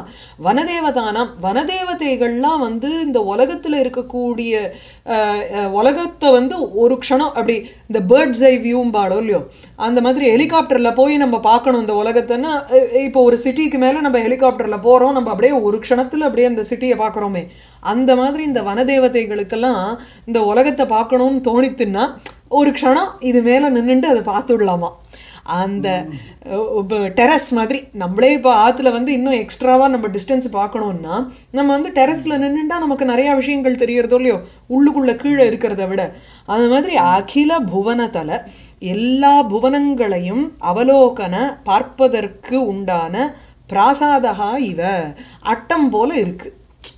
வனதேவதைகள்லாம் வந்து இந்த உலகத்துல இருக்கக்கூடிய உலகத்தை வந்து ஒரு க்ஷணம் அப்படி இந்த பேர்ட்ஸ் ஐ வியூம் பாடோ இல்லையோ, அந்த மாதிரி ஹெலிகாப்டர்ல போய் நம்ம பார்க்கணும் இந்த உலகத்தைன்னா. இப்போ ஒரு சிட்டிக்கு மேல நம்ம ஹெலிகாப்டர்ல போறோம், நம்ம அப்படியே ஒரு க்ஷணத்துல அப்படியே அந்த சிட்டியை பார்க்கறோமே, அந்த மாதிரி இந்த வனதேவதைகளுக்கெல்லாம் இந்த உலகத்தை பார்க்கணும்னு தோணித்துன்னா ஒரு க்ஷணம் இது மேல நின்றுட்டு அதை பார்த்துடலாமா. அந்த டெரஸ் மாதிரி நம்மளே இப்போ ஆத்துல வந்து இன்னும் எக்ஸ்ட்ராவா நம்ம டிஸ்டன்ஸ் பார்க்கணும்னா நம்ம வந்து டெரஸ்ல நின்றுட்டா நமக்கு நிறைய விஷயங்கள் தெரியறதோ இல்லையோ, உள்ளுக்குள்ள கீழே இருக்கிறத விட. அந்த மாதிரி அகில புவனதல எல்லா புவனங்களையும் அவலோகன பார்ப்பதற்கு உண்டான பிராசாதகா இவ அட்டம் போல இருக்கு.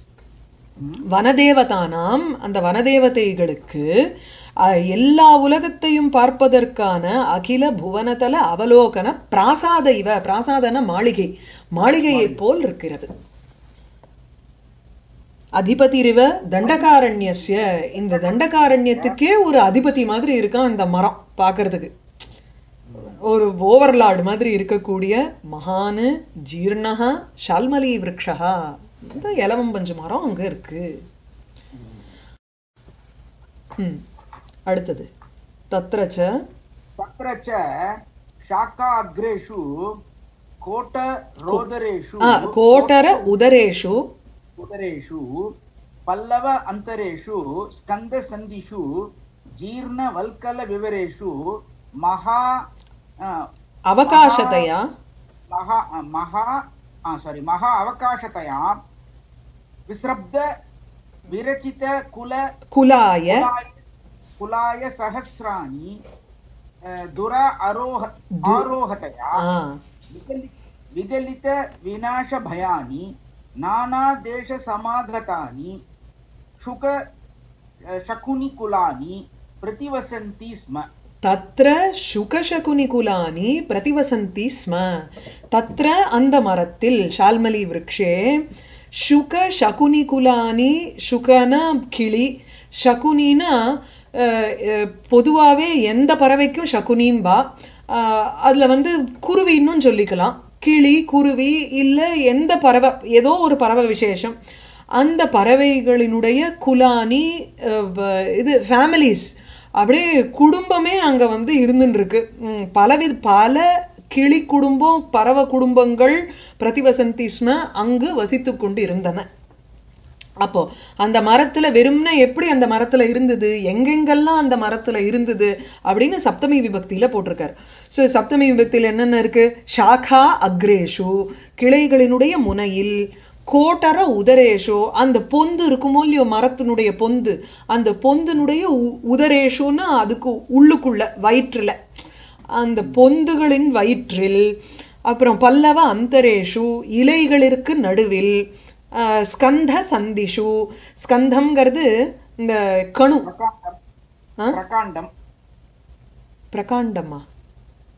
வனதேவதானாம் அந்த வனதேவதைகளுக்கு எல்லா உலகத்தையும் பார்ப்பதற்கான அகில புவனதல அவலோகன பிராசாத இவ, பிராசாதன மாளிகையை போல் இருக்கிறது. அதிபதிரிவ தண்டகாரண்யஸ்ய, இந்த தண்டகாரண்யத்துக்கே ஒரு அதிபதி மாதிரி இருக்கான் அந்த மரம் பார்க்கறதுக்கு. ஒரு ஓவர்லார்டு மாதிரி இருக்கக்கூடிய மகானு ஜீர்ணஹா ஷால்மலி விருக்ஷா, இந்த இலவம்பஞ்சு மரம் அங்க இருக்கு. அடுத்தது தத்ரச்ச ஷாக்கா அக்ரேஷு கோட்டர உதரேஷு பல்லவ அந்தரேஷு ஸ்கந்த சந்திஷு ஜீர்ண வல்கல விவரேஷு மகா அவகாசதயா மகா அவகாசதயா விஸ்ரப்த விரச்சித குலாய சஹஸ்ராணி துரா ஆரோஹதயா விகலித விநாச பயானி நானா தேச சமாகதானி சுக சகுனிகுலானி பிரதிவசந்தி ஸ்ம. தத்ர சுகசகுனிகுலானி பிரதிவசந்தி ஸ்ம. தத்ர அந்த மரத்தில் ஷால்மலி விருக்ஷே சுக சகுனிகுலானி, சுகன கிளி, சகுனினா பொதுவாகவே எந்த பறவைக்கும் சகுனிம்பா. அதில் வந்து குருவின்னு சொல்லிக்கலாம், கிளி குருவி இல்லை எந்த பறவை, ஏதோ ஒரு பறவை விசேஷம். அந்த பறவைகளினுடைய குலானி இது ஃபேமிலிஸ், அப்படியே குடும்பமே அங்கே வந்து இருந்துட்டு இருக்கு. பல கிளி குடும்பம் பறவை குடும்பங்கள் பிரதிவசந்திஸ்ம அங்கு வசித்து கொண்டு இருந்தன. அப்போ அந்த மரத்துல வெறும்னா எப்படி அந்த மரத்துல இருந்தது, எங்கெங்கெல்லாம் அந்த மரத்துல இருந்தது அப்படின்னு சப்தமி விபக்தியில போட்டிருக்காரு. ஸோ சப்தமி விபக்தியில் என்னென்ன இருக்கு? ஷாக்கா அக்ரேஷு கிளைகளினுடைய முனையில், கோட்டர உதரேஷோ அந்த பொந்து இருக்குமோ இல்லையோ மரத்தினுடைய பொந்து, அந்த பொந்தினுடைய உதரேஷோன்னா அதுக்கு உள்ளுக்குள்ள வயிற்றுல, அந்த பொந்துகளின் வயிற்றில். அப்புறம் பல்லவ அந்தரேஷு இலைகளிற்கு நடுவில், ஸ்கந்த சந்திஷு ஸ்கந்தம்ங்கிறது இந்த கணு, பிரகாண்டமா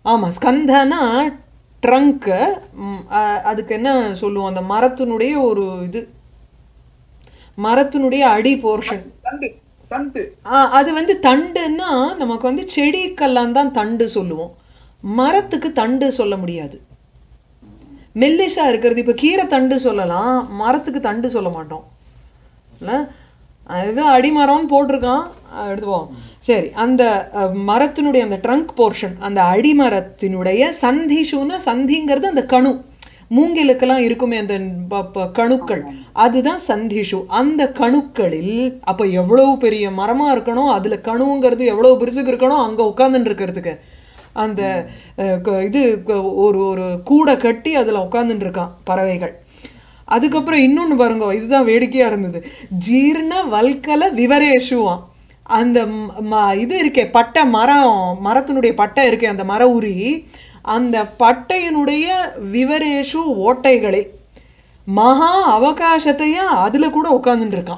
ஆமா, ஸ்கந்தனா ட்ரங்க். அதுக்கு என்ன சொல்லுவோம், அந்த மரத்தினுடைய ஒரு இது, மரத்தினுடைய அடி போர்ஷன். தண்டு தண்டு அது வந்து தண்டுன்னா நமக்கு வந்து செடிக்கெல்லாம் தான் தண்டு சொல்லுவோம், மரத்துக்கு தண்டு சொல்ல முடியாது. மெல்லிசா இருக்கிறது, இப்ப கீரை தண்டு சொல்லலாம், மரத்துக்கு தண்டு சொல்ல மாட்டோம். அதுதான் அடிமரம்னு போட்டிருக்கான், எடுத்துவோம். சரி, அந்த மரத்தினுடைய அந்த ட்ரங்க் போர்ஷன், அந்த அடிமரத்தினுடைய சந்திஷுன்னா, சந்திங்கிறது அந்த கணு, மூங்கிலுக்கெல்லாம் இருக்குமே அந்த கணுக்கள், அதுதான் சந்திஷு. அந்த கணுக்களில் அப்ப எவ்வளவு பெரிய மரமா இருக்கணும், அதுல கணுங்கிறது எவ்வளவு பெருசுக்கு இருக்கணும், அங்க உட்கார்ந்துட்டு இருக்கிறதுக்கு அந்த இது ஒரு ஒரு கூடை கட்டி அதுல உட்கார்ந்துட்டு இருக்கான் பறவைகள். அதுக்கப்புறம் இன்னொன்னு பாருங்க, இதுதான் வேடிக்கையா இருந்தது. ஜீர்ண வல்கல விவரேஷுவான், அந்த இது இருக்கே பட்டை, மரத்தினுடைய பட்டை இருக்கே, அந்த மர உரி, அந்த பட்டையினுடைய விவரேஷு ஓட்டைகளே மகா அவகாசத்தையா அதுல கூட உட்கார்ந்துட்டு இருக்கான்.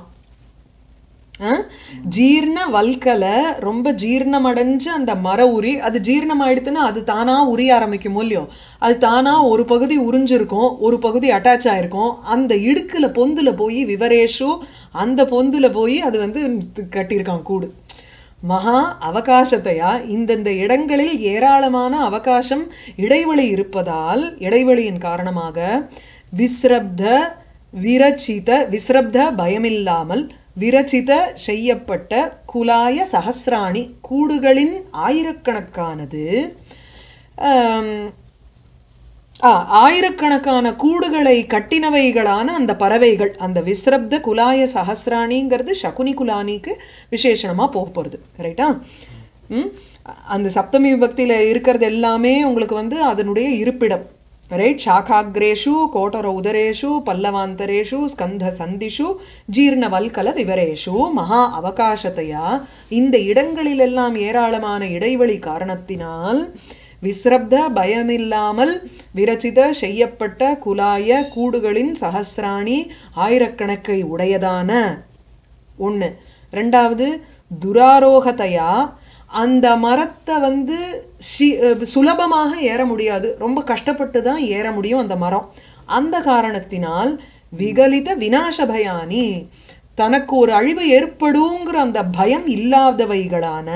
ஜீர்ண வல்கல, ரொம்ப ஜீர்ணம் அடைஞ்ச அந்த மர உரி, அது ஜீர்ணம் ஆயிடுத்துன்னா அது தானா உரிய ஆரம்பிக்கும் இல்லையோ, அது தானா ஒரு பகுதி உறிஞ்சிருக்கும், ஒரு பகுதி அட்டாச் ஆயிருக்கும், அந்த இடுக்குல பொந்துல போய் விவரேஷு, அந்த பொந்துல போய் அது வந்து கட்டியிருக்கான் கூடு. மகா அவகாசத்தையா, இந்தந்த இடங்களில் ஏராளமான அவகாசம் இடைவெளி இருப்பதால், இடைவெளியின் காரணமாக விஸ்ரப்த விரச்சித, விஸ்ரப்த பயமில்லாமல், விரச்சித செய்யப்பட்ட குலாய சஹஸ்ராணி கூடுகளின் ஆயிரக்கணக்கானது, ஆயிரக்கணக்கான கூடுகளை கட்டினவைகளான அந்த பறவைகள், அந்த விஸ்ரப்த குலாய சஹஸ்ராணிங்கிறது சகுனி குலானிக்கு விசேஷணமா போக போறது. ரைட்டா? அந்த சப்தமி விபக்தியில இருக்கிறது எல்லாமே உங்களுக்கு வந்து அதனுடைய இருப்பிடம். ரைட்? சாகாக்ரேஷு கோட்டர உதரேஷு பல்லவாந்தரேஷு ஸ்கந்த சந்திஷு ஜீர்ணவல்கல விவரேஷு மகா அவகாசத்தையா, இந்த இடங்களிலெல்லாம் ஏராளமான இடைவெளி காரணத்தினால், விஸ்ரப்த பயமில்லாமல் விரச்சித செய்யப்பட்ட குலாய கூடுகளின் சஹஸ்ராணி ஆயிரக்கணக்கை உடையதான ஒண்ணு. ரெண்டாவது துராரோகத்தையா, அந்த மரத்தை வந்து சுலபமாக ஏற முடியாது, ரொம்ப கஷ்டப்பட்டு தான் ஏற முடியும் அந்த மரம். அந்த காரணத்தினால் விகலித விநாச பயானி, தனக்கு ஒரு அழிவு ஏற்படுங்கிற அந்த பயம் இல்லாதவைகளான,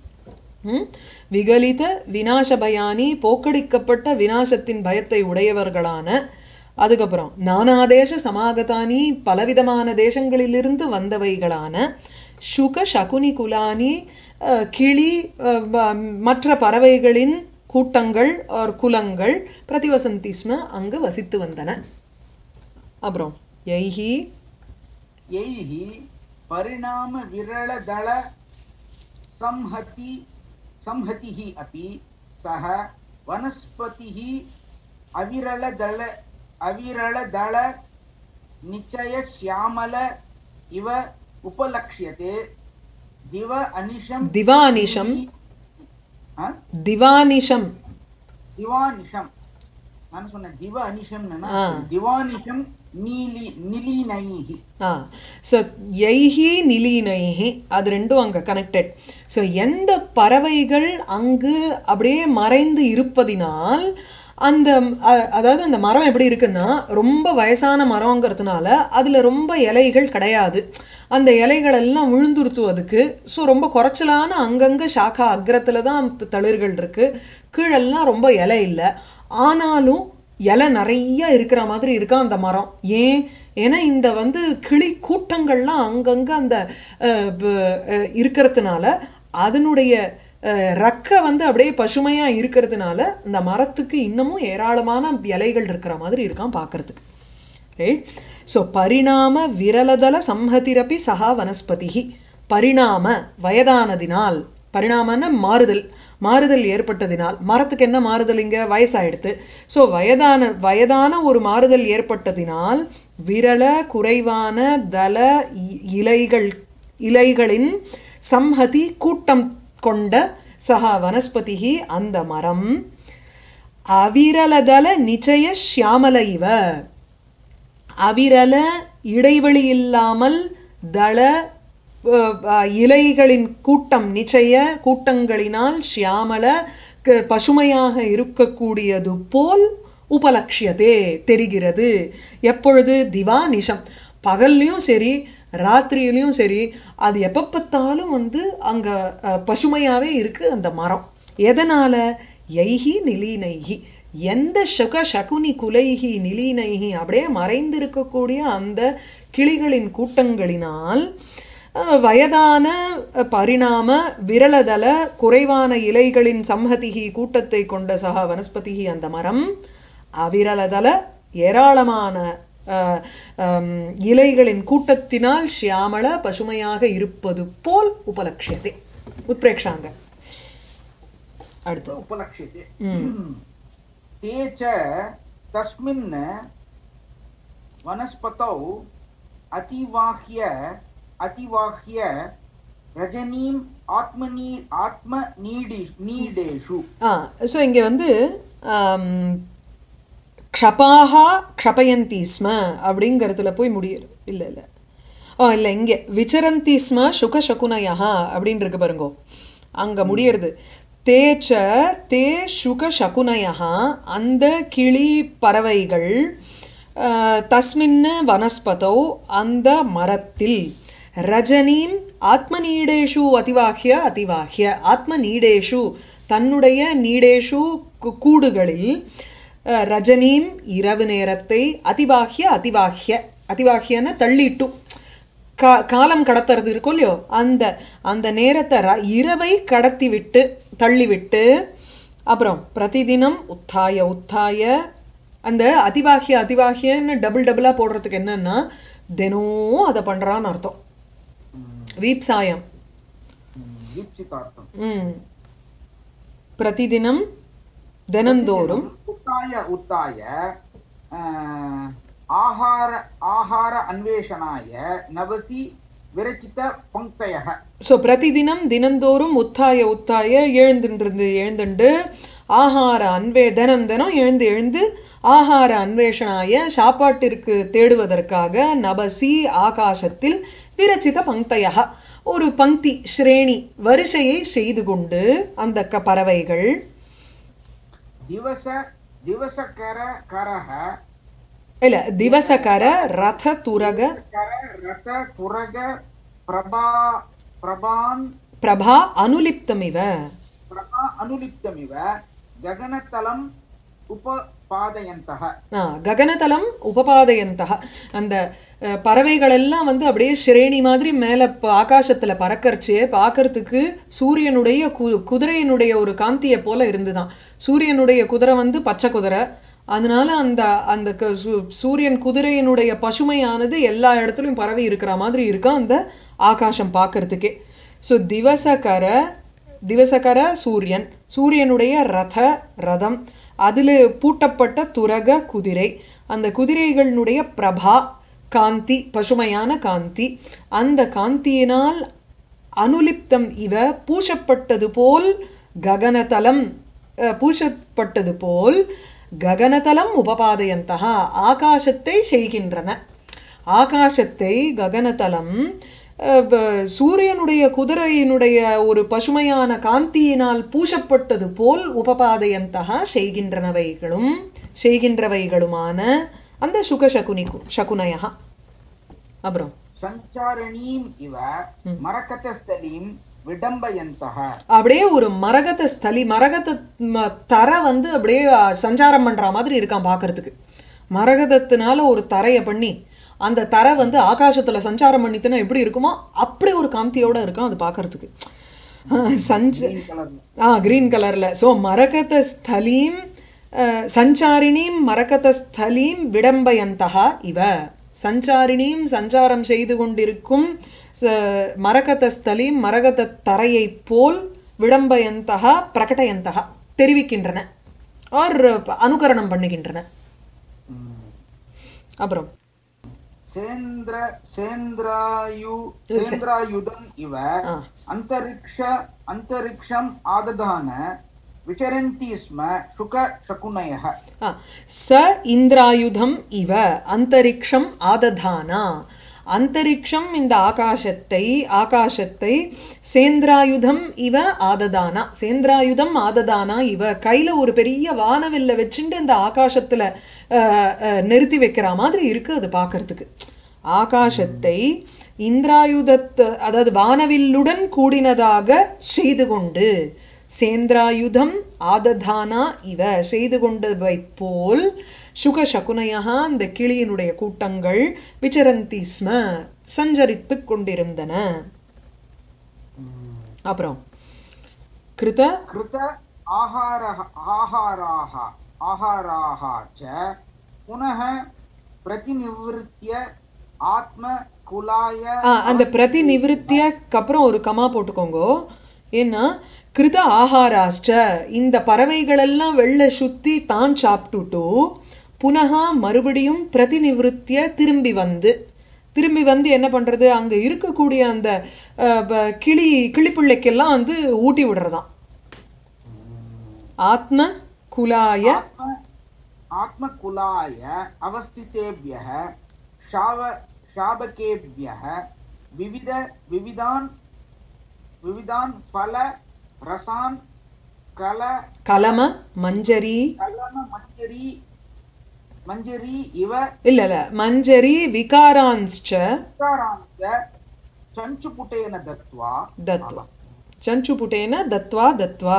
விகலித விநாச பயானி போக்கடிக்கப்பட்ட விநாசத்தின் பயத்தை உடையவர்களான, அதுக்கப்புறம் நானாதேச சமாகதானி பலவிதமான தேசங்களிலிருந்து வந்தவைகளான, சுக சகுனி குலானி கிளி மற்ற பறவைகளின் கூட்டங்கள் குலங்கள் பிரதிவசந்தி ஸ்ம, அங்கு வசித்து வந்தன. அப்புறம் யைஹி யைஹி பரிணாம விரளதள சம்ஹதிஹி அபி சஹ வனஸ்பதிஹி அவிரளதள நிச்சய ஷ்யாமல இவ உபலக்ஷ்யதே திவானிஷம் நான் சொன்னேன் திவானிஷம் திவானிஷம் நிலீனைஹி. சோ யைஹி நிலீனைஹி, அது ரெண்டும் அங்க கனெக்டட். சோ எந்த பறவைகள் அங்கு அப்படியே மறைந்து இருப்பதினால், அந்த அதாவது அந்த மரம் எப்படி இருக்குன்னா, ரொம்ப வயசான மரம்ங்கிறதுனால அதுல ரொம்ப இலைகள் கிடையாது, அந்த இலைகள் எல்லாம் விழுந்துருத்துவதுக்கு. ஸோ ரொம்ப குறைச்சலான அங்கங்க சாக்கா அக்ரத்துல தான் தளிர்கள் இருக்கு, கீழெல்லாம் ரொம்ப இலை இல்லை. ஆனாலும் இலை நிறைய இருக்கிற மாதிரி இருக்கா அந்த மரம். ஏன்னா இந்த வந்து கிளி கூட்டங்கள்லாம் அங்கங்க அந்த இருக்கிறதுனால, அதனுடைய ரக்க வந்து அப்படியே பசுமையா இருக்கிறதுனால இந்த மரத்துக்கு இன்னமும் ஏராளமான இலைகள் இருக்கிற மாதிரி இருக்கான் பாக்குறதுக்கு. ரைட்? ஸோ பரிணாம விரலதல சம்ஹதிரப்பி சஹா வனஸ்பதிஹி, பரிணாம வயதானதினால், பரிணாமன்னா மாறுதல் ஏற்பட்டதினால், மரத்துக்கு என்ன மாறுதல், இங்க வயசாயிடுத்து. ஸோ வயதான ஒரு மாறுதல் ஏற்பட்டதினால், விரல குறைவான தல இலைகளின் சம்ஹதி கூட்டம் கொண்ட சஹா வனஸ்பதிஹி அந்த மரம், அவிரலதல நிச்சய ஷியாமல இவ, அவிரல இடைவெளி இல்லாமல் தள இலைகளின் கூட்டம், நிச்சய கூட்டங்களினால் ஷியாமல பசுமையாக இருக்கக்கூடியது போல் உபலட்சியதே தெரிகிறது. எப்பொழுது? திவா நிஷம், பகல்லையும் சரி ராத்திரியிலையும் சரி, அது எப்போ பார்த்தாலும் வந்து அங்க பசுமையாவே இருக்கு அந்த மரம். எதனால? யைஹி நிலீனைஹி, எந்த சகுனி குலைஹி நிலீனைஹி, அப்படியே மறைந்திருக்கக்கூடிய அந்த கிளிகளின் கூட்டங்களினால், வயதான பரிணாம விரலதல குறைவான இலைகளின் சம்ஹதிகி கூட்டத்தை கொண்ட சக வனஸ்பதிகி அந்த மரம், அவிரலதல ஏராளமான இலைகளின் கூட்டத்தினால் ஷியாமள பசுமையாக இருப்பது போல் உபலட்சியதே. உத்பிரேக்ஷாங்க அடுத்து உபலட்சியதே. தேச்ச தஸ்மின் வனஸ்பதௌ அதிவாஹ்ய ரஜனீம் ஆத்மநீடேஷு. ஸோ இங்க வந்து க்ஷபாஹா க்ஷபயந்தி ஸ்ம அப்படிங்கிறதுல போய் முடியுது. இல்லை இல்லை இல்லை இங்கே விசரந்தி ஸ்ம சுகசகுனயா அப்படின்னு இருக்கு பாருங்கோ, அங்கே முடியறது. தேச்ச தே சுகசகுனயா, அந்த கிளி பறவைகள், தஸ்மின்னு வனஸ்பதோ அந்த மரத்தில், ரஜனீம் ஆத்மநீடேஷு அதிவாஹ்ய ஆத்மநீடேஷு தன்னுடைய நீடேஷு கூடுகளில், ரஜனீம் இரவு நேரத்தை, அதிவாஹ்யன்னு தள்ளிட்டு காலம் கடத்துறது இருக்கும் இல்லையோ, அந்த நேரத்தை இரவை கடத்தி விட்டு தள்ளிவிட்டு, அப்புறம் பிரதிதினம் உத்தாய அந்த அதிவாஹ்யன்னு டபுளா போடுறதுக்கு என்னன்னா தினம் அதை பண்றான்னு அர்த்தம். வீப்சாயம் பிரதிதினம் தினந்தோறும் உத்தாய ஆஹார அன்வேஷனாய நவசி விரச்சித பங்க்தயः. ஸோ பிரதிதினம் தினந்தோறும் உத்தாய எழுந்துண்டு ஆஹார தினம் எழுந்து ஆஹார அன்வேஷனாய சாப்பாட்டிற்கு தேடுவதற்காக, நபசி ஆகாசத்தில், விரச்சித பங்க்தயः ஒரு பங்கி ஸ்ரேணி வரிசையை செய்து கொண்டு அந்த பறவைகள், திவசகர ரத துரக பிரபா அனுலிப்தமிவ ககனதலம் உபபாதயந்தः. அந்த பறவைகள் எல்லாம் வந்து அப்படியே ஸ்ரேணி மாதிரி மேல ஆகாசத்துல பறக்கறச்சே பார்க்கறதுக்கு சூரியனுடைய குதிரையினுடைய ஒரு காந்தியை போல இருந்துதான். சூரியனுடைய குதிரை வந்து பச்சை குதிரை, அதனால அந்த சூரியன் குதிரையினுடைய பசுமையானது எல்லா இடத்துலயும் பரவி இருக்கிற மாதிரி இருக்கா அந்த ஆகாசம் பார்க்கறதுக்கே. ஸோ திவசகர சூரியனுடைய ரதம், அதுல பூட்டப்பட்ட துரக குதிரை, அந்த குதிரைகளுடைய பிரபா காந்தி பசுமையான காந்தி, அந்த காந்தியினால் அனுலிப்தம் இவ பூசப்பட்டது போல், ககனதலம் பூசப்பட்டது போல், ககனதலம் உபபாதயந்தः ஆகாசத்தை செய்கின்றன. ஆகாசத்தை ககனதலம் சூரியனுடைய குதிரையினுடைய ஒரு பசுமையான காந்தியினால் பூசப்பட்டது போல் உபபாதயந்தः செய்கின்றவைகளுமான அந்த சகுனயா. அப்புறம் சஞ்சாரணீம் இவ மரகதஸ்தலீம் விடம்பயந்தः, அப்படியே ஒரு மரகத ஸ்தலி, மரகத தர வந்து அப்படியே சஞ்சாரம் பண்ற மாதிரி இருக்கான் பாக்குறதுக்கு. மரகதத்தினால ஒரு தரைய பண்ணி அந்த தரை வந்து ஆகாசத்துல சஞ்சாரம் பண்ணிட்டுனா எப்படி இருக்குமோ அப்படி ஒரு காந்தியோட இருக்கும் அது பாக்குறதுக்கு. கிரீன் கலர்ல. சோ மரகத ஸ்தலீம் சஞ்சாரிணீம் மரகத ஸ்தலீம் விடம்பயந்தः இவ, சஞ்சாரிணீம் சஞ்சாரம் செய்து கொண்டிருக்கும் மரகத ஸ்தலீம் மரகத தரையை போல், விடம்பயந்தः பிரகடயந்தः தெரிவிக்கின்றன, ஆர் அனுகரணம் பண்ணுகின்றன. அப்புறம் சேந்திராயுதம் இவ அந்தரிக்ஷம் ஆததான விசரந்தி ஸ்ம சுகசகுனயः. ச இந்திராயுதம் இவ அந்தரிக்ஷம் ஆததானா, அந்தரிக்ஷம் இந்த ஆகாசத்தை சேந்திராயுதம் இவ ஆததானா, சேந்திராயுதம் ஆததானா இவ, கையில ஒரு பெரிய வானவில்ல வச்சுட்டு இந்த ஆகாசத்துல நிறுத்தி வைக்கிற மாதிரி இருக்கு அது பார்க்கறதுக்கு. ஆகாசத்தை இந்திராயுதத்தை, அதாவது வானவில்லுடன் கூடினதாக செய்து கொண்டு, சேந்திராயுதம் ஆததானா இவ, செய்து கொண்டவை போல், சுக சகுனயா அந்த கிளியினுடைய கூட்டங்கள், விசரந்தி ஸ்ம சஞ்சரித்துக் கொண்டிருந்தன. அப்புறம் கிருத கிருத ஆஹாராஹ ச புனः பிரதிநிவృత్య ஆத்ம குலாய. அந்த பிரதிநிவృత్యக்கு அப்புறம் ஒரு கமா போட்டுக்கோங்க. ஏன்னா கிருத ஆஹாராஷ்ட, இந்த பறவைகள் எல்லாம் வெள்ள சுத்தி தான் சாப்பிட்டுட்டு புனகா மறுபடியும் பிரதிநிவృత్య திரும்பி வந்து என்ன பண்றது, அங்க இருக்கக்கூடிய அந்த கிளிப்பிள்ளைக்கெல்லாம் வந்து ஊட்டி விடுறதாம். ஆத்ம குலாய அவஸ்திதேபியः शाबकेभ्यः विविधान् फल रसान् कलम मंजरी इव இல்ல मंजरी विकारांश्च चञ्चुपुटेन दत्वा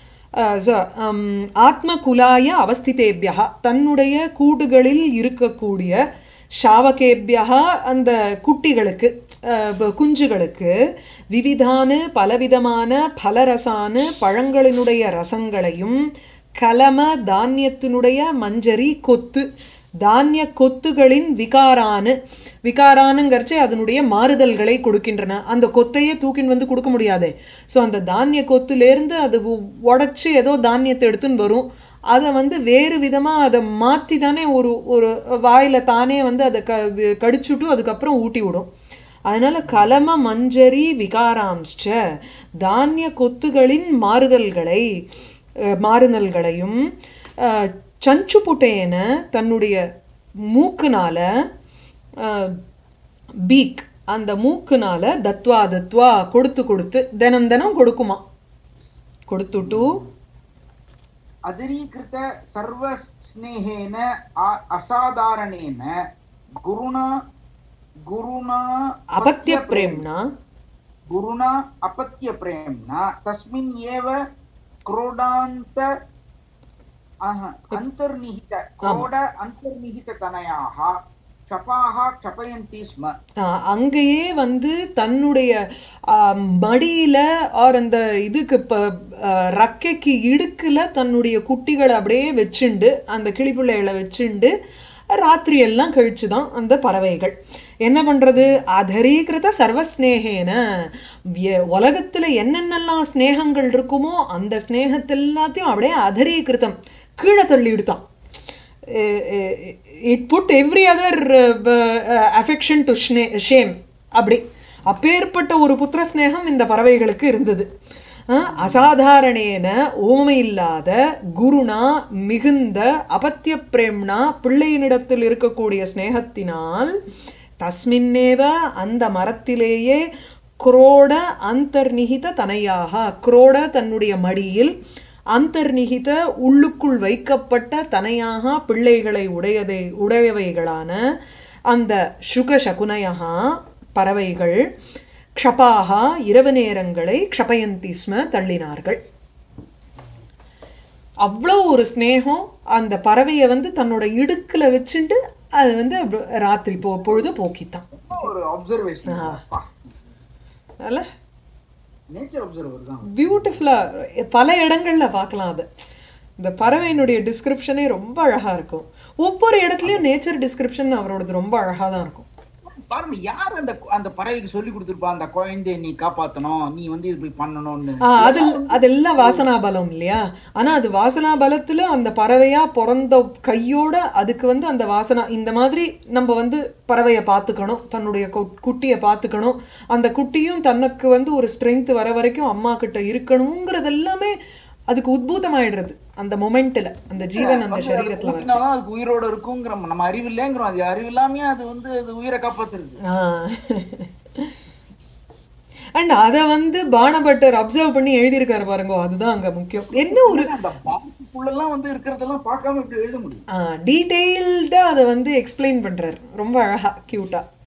ஆத்மகுலாய அவஸ்திதேபியா, தன்னுடைய கூடுகளில் இருக்கக்கூடிய ஷாவகேபியா அந்த குட்டிகளுக்கு குஞ்சுகளுக்கு விவிதான பலவிதமான பலரசான பழங்களினுடைய ரசங்களையும், கலம தானியத்தினுடைய மஞ்சரி கொத்து, தானிய கொத்துகளின் விகாரானுங்கிறச்சு அதனுடைய மாறுதல்களை கொடுக்கின்றன. அந்த கொத்தையே தூக்கின் வந்து கொடுக்க முடியாதே. ஸோ அந்த தானிய கொத்துலேருந்து அது உடைச்சு ஏதோ தானியத்தை எடுத்துன்னு வரும். அதை வந்து வேறு விதமா அதை மாற்றி தானே ஒரு வாயில தானே வந்து அதை கடிச்சுட்டு அதுக்கப்புறம் ஊட்டி விடும். அதனால கலம மஞ்சரி விகாராம்ச்ச, தானிய கொத்துகளின் மாறுதல்களையும், சஞ்சுபுட்டேன தன்னுடைய மூக்குனால, பீக் அந்த மூக்குனால, தத்வா கொடுத்து தினம் கொடுக்குமா, கொடுத்துட்டு அதிரீகிருத சர்வ ஸ்நேஹேன அசாதாரணேன குருணா அபத்ய பிரேம்னா தஸ்மின் ஏவ क्रोडान्त अन्तर्निहित तनयाः क्षपाः क्षपयन्ति स्म. அங்கேயே வந்து தன்னுடைய மடியில அந்த இதுக்கு ரக்கைக்கு இடுக்குல தன்னுடைய குட்டிகளை அப்படியே வச்சுண்டு, அந்த கிளிப்பிள்ளைகளை வச்சுண்டு ராத்திரி எல்லாம் கழிச்சுதான் அந்த பறவைகள் என்ன பண்றது, அதரீகிருத சர்வஸ்நேகேன, உலகத்துல என்னென்னலாம் ஸ்நேகங்கள் இருக்குமோ அந்த ஸ்நேகத்தை எல்லாத்தையும் அப்படியே அதரீகிருதம் கீழே தள்ளிடுதான். It put every other affection to shame. அப்படி அப்பேற்பட்ட ஒரு புத்திர ஸ்நேகம் இந்த பறவைகளுக்கு இருந்தது. அசாதாரணேன ஓமையில்லாத, குருணா மிகுந்த, அபத்திய பிரேம்னா பிள்ளையினிடத்தில் இருக்கக்கூடிய ஸ்நேகத்தினால், தஸ்மின்னேவ அந்த மரத்திலேயே, குரோட அந்தர்நிகித தனையாக, குரோட தன்னுடைய மடியில், அந்தர்நிகித உள்ளுக்குள் வைக்கப்பட்ட, தனையாக பிள்ளைகளை உடையவைகளான அந்த சுக சகுனயா பறவைகள், க்ஷபாகா இரவு நேரங்களை, க்ஷபயந்தி ஸ்ம தள்ளினார்கள். அவ்வளோ ஒரு ஸ்நேகம் அந்த பறவையை வந்து தன்னோட இடுக்குல வச்சுட்டு அது வந்து ராத்திரி பொழுது போக்கித்தான். ஒரு அப்சர்வேஷன் அல்ல, நேச்சர் அப்சர்வர் தான் பியூட்டிஃபுல்லா பல இடங்கள்ல பார்க்கலாம். அது இந்த பறவையினுடைய டிஸ்கிரிப்ஷனே ரொம்ப அழகா இருக்கும். ஒவ்வொரு இடத்துலயும் நேச்சர் டிஸ்கிரிப்ஷன் அவரோடது ரொம்ப அழகா தான் இருக்கும். பாருங்க, யார் அந்த பறவைக்கு சொல்லி கொடுத்துருப்பா, அந்த குழந்தைய நீ காப்பாத்தணும், நீ வந்து இப்படி பண்ணணும்னு. அதெல்லாம் வாசனா பலம் இல்லையா? ஆனா அது வாசனா பலத்துல அந்த பறவையா பிறந்த கையோட அதுக்கு வந்து அந்த வாசனா, இந்த மாதிரி நம்ம வந்து பறவைய பாத்துக்கணும், தன்னுடைய குட்டிய பாத்துக்கணும், அந்த குட்டியும் தனக்கு வந்து ஒரு ஸ்ட்ரென்த் வர வரைக்கும் அம்மா கிட்ட இருக்கணுங்கிறது எல்லாமே அதுக்கு உத்பூதமாயிடுறது. அந்த மொமெண்ட்ல அந்த ஜீவன் அந்த வந்து அது சரீரத்துல வச்சு. ஊட்டினாதான் அதுக்கு உயிரோட இருக்குங்கிற நம்ம அறிவு இல்லைங்கிறோம். அது அறிவு இல்லாமயே அது வந்து அது உயிரை காப்பாத்துறது. அண்ட் அத வந்து பாணபட்டர் அப்சர்வ் பண்ணி எழுதியிருக்காரு பாருங்க, அதுதான் அங்க முக்கியம். என்ன ஒரு அந்த பாக்ஸுக்குள்ளெல்லாம் வந்து இருக்கிறதெல்லாம் பார்க்காம இப்படி எழுத முடியும். டீடைல்டா அதை வந்து எக்ஸ்பிளைன் பண்றாரு ரொம்ப அழகா கியூட்டா.